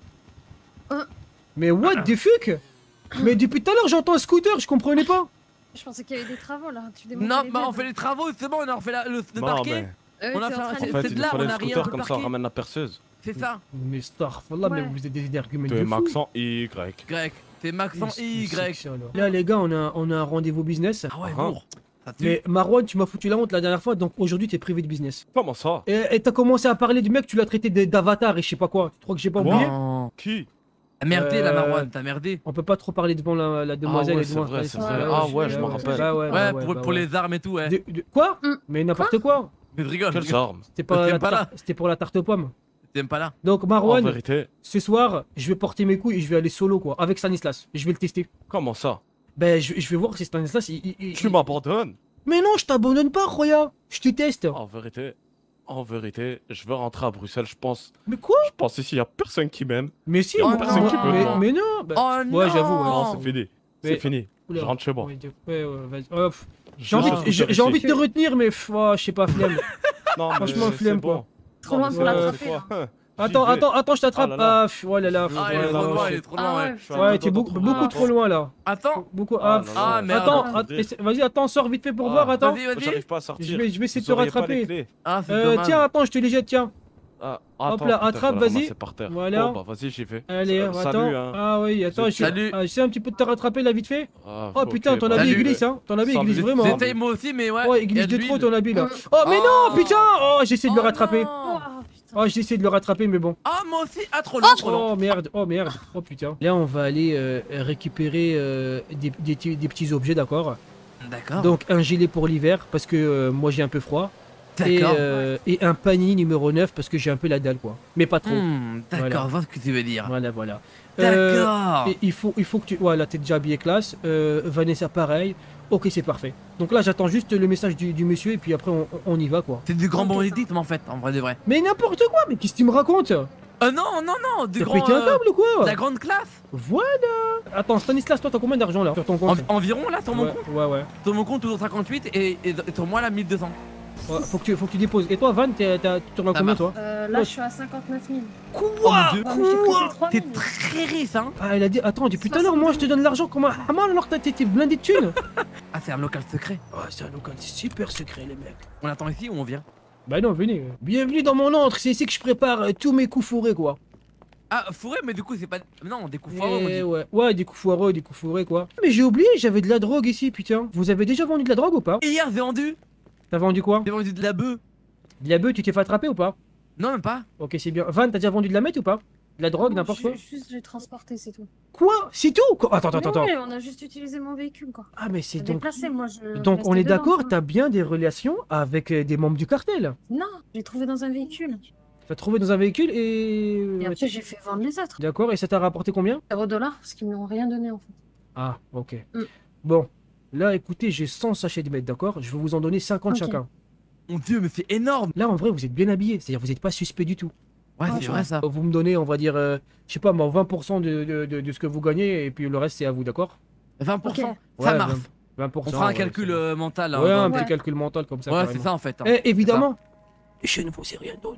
Mais what the fuck? Mais depuis tout à l'heure, j'entends un scooter, je comprenais pas. Je pensais qu'il y avait des travaux là. Tu démontais Non, les bah on meubles. fait les travaux, c'est bon, on a refait la, le, le Non, parquet. mais- Euh, On a t'es fait en un- train de- c'est En fait, c'est il de nous là, fallait on le a rien scooter, le comme ça on parquet. ramène la perceuse. C'est ça. Mais Starfallah, Ouais. mais vous êtes des, des arguments De de fou. Maxent Y. Grec, c'est Maxent C'est- Y. c'est ça, alors. Là, les gars, on a, on a un rendez-vous business. Ah ouais, Ah. lourd. Ça tue. Mais Marwan, tu m'as foutu la honte la dernière fois, donc aujourd'hui, t'es privé de business. Comment ça? Et et t'as commencé à parler du mec, tu l'as traité de- d'avatar et je sais pas quoi. Tu crois que j'ai pas oublié? Non. Qui? T'as merdé la Euh, Marwan, t'as merdé. On peut pas trop parler devant la, la demoiselle. Ah ouais, et c'est devant- vrai, c'est ouais, vrai. ouais, Ah ouais, ouais, je me ouais, rappelle. bah ouais, Ouais, bah pour, bah pour ouais. les armes et tout, ouais. De- de- quoi? Mm. Mais n'importe quoi. Mais je rigole. Quelles armes? C'était pas, T'aimes la pas tar- là c'était pour la tarte aux pommes. T'aimes pas là. Donc En Marwan, vérité, ce soir, je vais porter mes couilles et je vais aller solo quoi, avec Stanislas. Je vais le tester. comment ça? Ben, je, je vais voir si Stanislas. Il, il- il- Tu m'abandonnes? Mais non, je t'abandonne pas, Roya. Je te teste. En vérité, en vérité, je veux rentrer à Bruxelles, je pense. Mais quoi? Je pense ici, y a personne qui m'aime. Mais si, Y a moi- personne moi- qui peut mais, me- mais non. bah- Oh ouais, non. j'avoue. ouais. Non, c'est fini. Mais- C'est fini. Oula. Je rentre chez moi. Ouais, ouais, ouais, vas-y. Hop. J'ai Je envie, reste de- j'ai ici. j'ai envie de te retenir, mais pff, oh, je sais pas, flemme. Non, mais Franchement, c'est flemme, bon. quoi. Trop Non, loin mais pour c'est- l'attraper, c'est quoi Hein, Attends, j'y vais. attends, attends, je t'attrape. Oh là là. Ah, pff, oh là là. Ah, il est ouais, trop là, loin, ouais. il est trop loin, ouais. Je suis Ouais, un t'es peu beaucoup, trop beaucoup loin. trop loin là. Attends. Beaucoup. Ah, Ah, non, pff. non, Ah, non, merde. Attends, non, att- non, essaie- vas-y, attends, sors vite fait pour voir, attends. Vas-y, vas-y. J'arrive pas à sortir. Je vais, je vais essayer de Vous te auriez pas les rattraper. clés. Ah, c'est Euh, dommage. tiens, attends, je te les jette, tiens. Ah, Hop attends, là, putain, attrape, faut la vas-y. ramasser par terre. Voilà. Oh, bah vas-y, j'y vais. Allez, Sa- attends. Salut, hein. Ah oui, attends, Vous je- Salut. ah, j'essaie un petit peu de te rattraper là vite fait. Ah, Oh ok, putain, ton bah, habit Salut. glisse, hein. Ton habit Sans glisse but. vraiment. hein. J'essaye moi aussi, mais ouais. Ouais, il y a glisse de l'huile. trop ton habit là. Mm. Oh mais non, Oh. putain. Oh, j'essaie de le Oh rattraper. non. Oh, putain. Oh, j'essaie de le rattraper, mais bon. Ah, moi aussi. Ah, trop long, trop long. Oh merde, oh merde, oh putain. Là, on va aller euh, récupérer euh, des, des, petits- des petits objets, d'accord. D'accord. Donc, un gilet pour l'hiver, parce que euh, moi j'ai un peu froid. Et, D'accord. euh, et un panier numéro neuf, parce que j'ai un peu la dalle, quoi. Mais pas trop. Hmm, Voilà. D'accord, je vois ce que tu veux dire. Voilà, voilà. Euh, D'accord. et il faut, il faut que tu. Voilà, t'es déjà habillé classe. Euh, Vanessa, pareil. Ok, c'est parfait. Donc là, j'attends juste le message du, du monsieur, et puis après, on, on y va, quoi. C'est du grand Ok, banditisme en fait, en vrai de vrai. Mais n'importe quoi, mais qu'est-ce que tu me racontes? Euh, non, non, non, du T'as grand. pété un euh, câble ou quoi? de la grande classe. Voilà. Attends, Stanislas, toi, t'as combien d'argent là sur ton compte? En- environ là, sur mon Ouais, compte. ouais, ouais. Sur mon compte, toujours cinquante-huit et, et, et sur moi, là, mille deux cents. Ouais, faut, que tu, faut que tu déposes. Et toi, Van, t'es- t'as- tu tournes à Ça combien, marche. toi? Euh, là, je suis à cinquante-neuf mille. Quoi? Oh mon dieu. Ouais, mais j'ai prêté trois T'es mille. très riche, hein. Ah, elle a dit. Attends, depuis tout à l'heure, moi, je te donne l'argent comme un hamal alors que t'es t'es blindé de thunes. Ah, c'est un local secret. Oh, c'est un local super secret, les mecs. On attend ici ou on vient? Bah non, venez. Bienvenue dans mon antre, c'est ici que je prépare euh, tous mes coups fourrés, quoi. Ah, fourré, mais du coup, c'est pas. Non, des coups foireux, on Eh dit. ouais, ouais, des coups foireux, des coups fourrés, quoi. Mais j'ai oublié, j'avais de la drogue ici, putain. Vous avez déjà vendu de la drogue ou pas? Et hier, j'ai vendu. T'as vendu quoi? J'ai vendu de la bœuf. De la bœuf, tu t'es fait attraper ou pas? Non, même pas. Ok, c'est bien. Van, t'as déjà vendu de la meth ou pas? De la drogue, Non, n'importe ju- quoi? Juste, j'ai transporté, c'est tout. Quoi? C'est tout? Quoi Attends, attends, Mais attends. ouais, on a juste utilisé mon véhicule, quoi. Ah, mais c'est J'ai donc. déplacé, moi, je. Donc restais on est dedans, d'accord, tu vois. t'as bien des relations avec euh, des membres du cartel. Non, j'ai trouvé dans un véhicule. T'as trouvé dans un véhicule et... Et après, j'ai fait vendre les autres. D'accord, et ça t'a rapporté combien? zéro dollar, parce qu'ils m'ont rien donné, en fait. Ah, ok. Mm. Bon, là écoutez, j'ai cent sachets de meth, d'accord? Je vais vous en donner cinquante Ok. chacun. Mon dieu, mais c'est énorme. Là en vrai, vous êtes bien habillés, c'est-à-dire vous n'êtes pas suspect du tout. Ouais, Ah, c'est je vrai ça. Vous me donnez, on va dire, euh, je sais pas moi, vingt pour cent de, de, de, de ce que vous gagnez et puis le reste c'est à vous, d'accord? vingt pour cent. Ouais, Ça marche. vingt pour cent. On fera un ouais, calcul c'est bon. euh, mental. hein, Ouais, un dans- petit calcul mental comme ça. Ouais, carrément. c'est ça en fait. hein. Eh, évidemment, C'est je ne vous ai rien donné.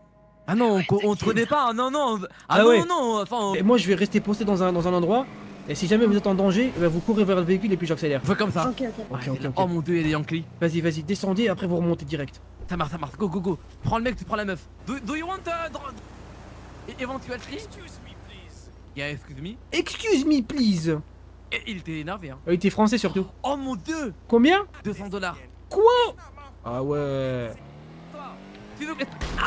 Ah non, on, co- on te connaît pas, hein, non, non. Ah, Ah non, ouais. non, non, enfin, on Et moi je vais rester posté dans un, dans un endroit, et si jamais vous êtes en danger, eh ben, vous courez vers le véhicule et puis j'accélère. on fait comme ça. Ok, ok. Ok, Ouais, ok, c'est là. ok. Oh mon dieu, il y a des Yankees. Vas-y, vas-y, descendez, après vous remontez direct. Ça marche, ça marche. Go, go, go. Prends le mec, tu prends la meuf. Do, do you want uh, dro- e- eventually? Excuse me, please. Yeah, excuse me. Excuse me, please. Et il était énervé, hein. Il était français surtout. Oh mon dieu. Combien? deux cents dollars. Quoi? Ah ouais. S'il vous plaît.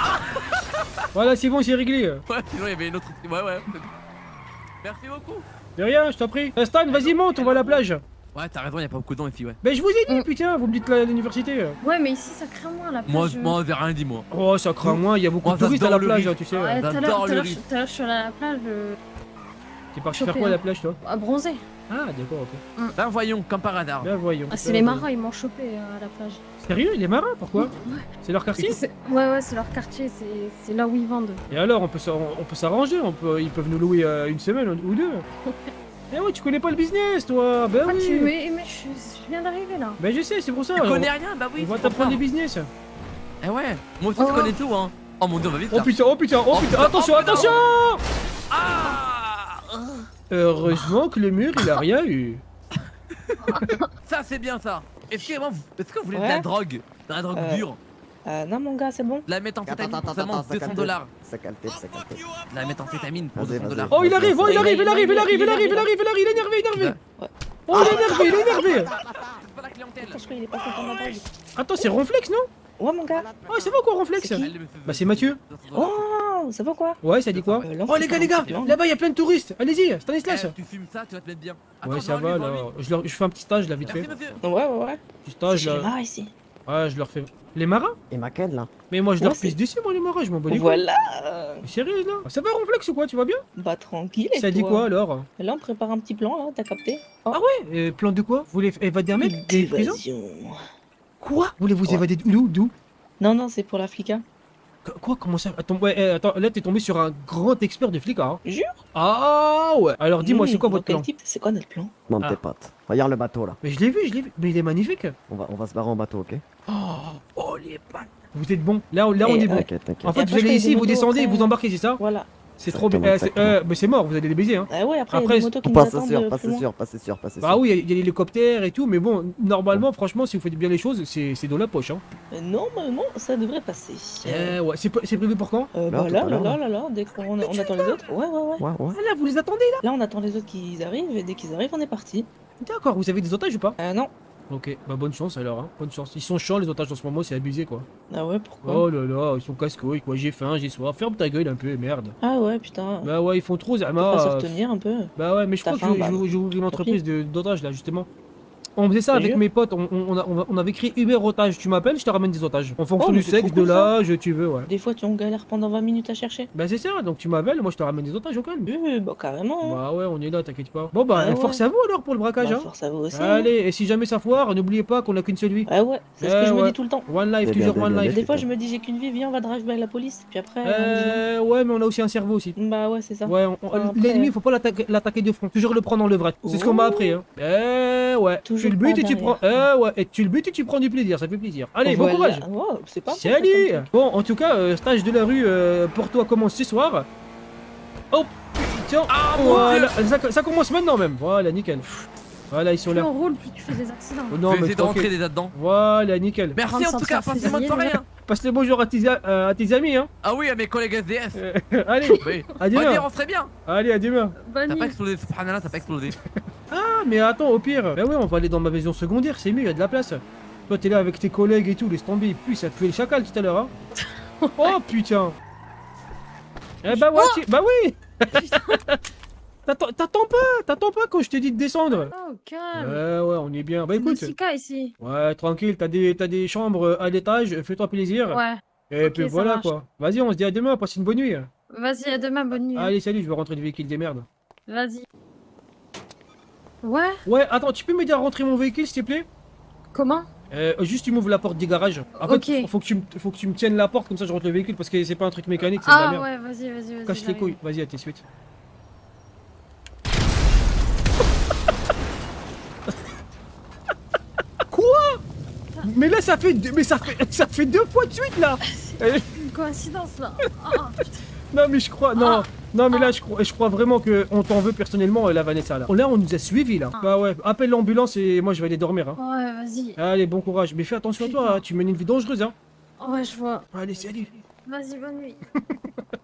Voilà, c'est bon, c'est réglé. Ouais, sinon il y avait une autre. Ouais, ouais. Merci beaucoup. De rien, je t'en prie. Euh, Stan, vas-y, monte, on va à la plage. Ouais, t'as raison, y a pas beaucoup de dents ici, ouais. Ben, je vous ai dit, putain, vous me dites la- l'université. Ouais, mais ici, ça craint moins, la plage. Moi, moi, j'ai rien dit, moi. Oh, ça craint moins, il y a beaucoup Moi, de touristes à la j'adore le plage, riff. hein, tu sais. Ouais, tout à l'heure, J'adore tout à le l'heure, riz. je tout à l'heure, je suis allée à la plage. euh, T'es parti faire quoi à la plage, toi? À bronzer. Ah, d'accord, ok. Ben voyons, comme par hasard. Ben voyons. Ah, c'est les marins, ils m'ont chopé euh, à la plage. Sérieux, les marins? Pourquoi? Ouais. C'est leur quartier? C'est- Ouais, ouais, c'est leur quartier, c'est c'est là où ils vendent. Et alors, on peut s'ar- on peut s'arranger, on peut, ils peuvent nous louer euh, une semaine ou deux. Eh ouais, tu connais pas le business, toi? Ben Ah, oui. tu... Mais, mais je, je viens d'arriver là. Ben je sais, c'est pour ça. Tu on- connais rien? Bah oui. On va c'est t'apprendre pour les ça. business. Eh ouais, moi aussi Oh. je connais tout, hein. Oh mon dieu, on va vite Oh là. putain, oh putain, oh, Oh, putain, putain, attention, oh, putain. attention! Ah Heureusement que le mur, il a rien eu. Ça c'est bien ça. Est-ce que, vous- est-ce que vous voulez de Ouais. la drogue? De la drogue Euh, dure? Euh, non, mon gars, c'est bon. De la méthamphétamine Attends, pour attends, seulement attends, deux cents dollars. Ça calme-tête, ça calme-tête. De la méthamphétamine pour Vas-y, deux cents vas-y. dollars. Oh, il arrive, oh, il arrive, il arrive, il arrive, il arrive, il arrive, il arrive, il est énervé, énervé. Oh, il est énervé, il est énervé. Parce qu'il est pas content de la drogue. Attends, c'est Ronflex, non? Ouais, mon gars. Oh, c'est va quoi, Ronflex? Bah, c'est Mathieu. Oh, ça va quoi? Ouais, ça dit quoi? Euh, là, Oh, les gars, les gars, là-bas, il y a plein de touristes. Allez-y, Stanislas. Eh, tu fumes ça, tu vas te mettre bien. Ouais, Attends, ça devant va, lui, devant là. lui. Je, leur... je fais un petit stage, là, vite fait. Merci, monsieur. Ouais, ouais, ouais. Petit stage, C'est là. les marins ici. Ouais, je leur fais. Les marins? Et Macken, là. Mais moi, je leur Ouais, c'est- pisse dessus, moi, les marins, je m'en bats les couilles. Voilà. euh, Mais sérieux, là? Ça va, Ronflex ou quoi? Tu vas bien? Bah, tranquille. et Ça dit toi quoi, alors? Là, on prépare un petit plan, là, t'as capté? Oh. Ah ouais? Euh, plan de quoi? Vous voulez évader un mec? Des prisons? D'évasion. Quoi? Vous voulez vous évader d'où? D'où? Non, non, c'est pour l'Africa. Qu- Quoi? Comment ça? Attends, ouais, eh, attends, là, t'es tombé sur un grand expert de flicard. Hein. Jure? Ah ouais. Alors, dis-moi, Mmh, c'est quoi dans votre quel plan? type C'est quoi notre plan? Monte Ah. tes potes. Regarde le bateau, là. Mais je l'ai vu, je l'ai vu. Mais il est magnifique. On va, on va se barrer en bateau, ok? Oh, les pattes. Vous êtes bon. Là, là, on Et, est bon. euh, T'inquiète, t'inquiète. En fait, Et vous après, je allez fais ici, des vous motos descendez, après. vous embarquez, c'est ça? Voilà. C'est trop bien. Exactement, Euh, c'est- exactement. euh, mais c'est mort, vous allez les baiser. Hein. Ah ouais, après, il y a Après, des motos qui nous Pas attendent sûr, euh, pas plus loin. sûr, pas sûr, pas sûr. Bah oui, il y a- il y a l'hélicoptère et tout, mais bon, normalement, franchement, si vous faites bien les choses, c'est c'est dans la poche. Hein. Euh, Normalement, ça devrait passer. Euh, ouais, c'est pas- c'est prévu pour quand? Euh, Là, bah tout là, à là, l'heure, là, là. là, là, dès qu'on on attend les autres. Ouais, ouais, ouais. Ouais, ouais. Ah là, vous les attendez là? Là, on attend les autres qui arrivent et dès qu'ils arrivent, on est parti. D'accord, vous avez des otages ou pas? Euh, non. Ok, bah bonne chance alors, hein. Bonne chance. Ils sont chiants les otages en ce moment, c'est abusé quoi. Ah ouais, pourquoi? Oh là là, ils sont casse-couilles quoi, j'ai faim, j'ai soif. Ferme ta gueule un peu, merde. Ah ouais, putain. Bah ouais, ils font trop, On va Zama. se euh, retenir un peu. Bah ouais, mais je T'as crois faim, que bah, j'ai j'ai ouvert une entreprise de- d'otages là, justement. On faisait ça T'es avec sûr? mes potes, on, on, on a- on a- on avait créé Uber Otage. Tu m'appelles, je te ramène des otages. En fonction Oh, du mais c'est sexe, trop de cool, ça. l'âge, tu veux, ouais. Des fois, tu en galères pendant vingt minutes à chercher. Bah c'est ça, donc tu m'appelles, moi je te ramène des otages au calme. Euh, bah carrément. hein. Bah ouais, on est là, t'inquiète pas. Bon bah, Ah ouais. force à vous alors pour le braquage, Bah, hein. force à vous aussi. Allez, et si jamais ça foire, n'oubliez pas qu'on a qu'une seule vie. Ah ouais, c'est ce Eh que je me ouais. dis tout le temps. One life, C'est bien, toujours c'est one bien, life. Des fois, je me dis j'ai qu'une vie, viens, on va drive by la police. Puis après, on dit Euh, ouais, mais on a aussi un cerveau aussi. non. Bah ouais, c'est ça. Ouais, on- on- Enfin, après- l'ennemi, faut pas l'attaquer l'attaquer de front. Toujours le prendre dans le vrai. C'est ce qu'on m'a appris. Hein. Eh ouais. Toujours tu le butes pas et tu prends. derrière. Eh ouais. Et tu le butes et tu prends du plaisir. Ça fait plaisir. Allez, bon Voilà. courage. Ouais, c'est pas mal, ça, Salut. comme truc. Bon, en tout cas, euh, stage de la rue euh, pour toi commence ce soir. Oh putain. Ah, mon Voilà. Ça, ça commence maintenant même. Voilà, nickel. Voilà, ils sont Plus là. on roule, plus tu fais des accidents. Oh, Je non, vais mais essayer de rentrer tranquille. des là-dedans. Voilà, nickel. Merci en tout cas, passez bonne soirée. Hein. Passe le bonjour à tes, a- euh, à tes amis, hein. Ah oui, à mes collègues S D F. Euh, Allez, Oui. à On va dire, demain. on serait bien. Allez, à demain. Bonne T'as nuit. pas explosé, subhanallah, t'as pas explosé. Ah, mais attends, au pire. Bah ouais, on va aller dans ma maison secondaire, c'est mieux, il y a de la place. Toi, t'es là avec tes collègues et tout, laisse tomber. Puis ça te fait le chacal tout à l'heure, hein. Oh putain. Eh bah ouais, tu- bah oui. T'attends t'attends pas, t'attends pas quand je t'ai dit de descendre. Oh, calme. Ouais, ouais, on est bien. Bah C'est écoute. Mexica ici. Ouais, tranquille, t'as des, t'as des chambres à l'étage, fais-toi plaisir. Ouais. Et Ok, puis ça voilà marche. quoi. Vas-y, on se dit à demain, passe une bonne nuit. Vas-y, à demain, bonne nuit. Allez, salut, je vais rentrer du véhicule des merdes. Vas-y. Ouais. Ouais, attends, tu peux m'aider à rentrer mon véhicule s'il te plaît? Comment? Euh, juste tu m'ouvres la porte du garage. En fait, Ok. faut, faut que tu me, faut que tu me tiennes la porte comme ça je rentre le véhicule parce que c'est pas un truc mécanique, c'est de la Ah merde. ouais, vas-y, vas-y, vas-y. Cache les j'arrive. couilles, vas-y à tes suites. Quoi? Mais là ça fait deux, mais ça fait ça fait deux fois de suite là. Euh, Une coïncidence là. Ah, putain. non mais je crois non. Non mais là je crois, je crois vraiment que on t'en veut personnellement euh, la Vanessa là. Là on nous a suivis là. Bah ouais, appelle l'ambulance et moi je vais aller dormir hein. Ouais, vas-y. Allez, bon courage, mais fais attention à toi, hein. Tu mènes une vie dangereuse hein. Ouais, je vois. Allez, salut. Vas-y, bonne nuit.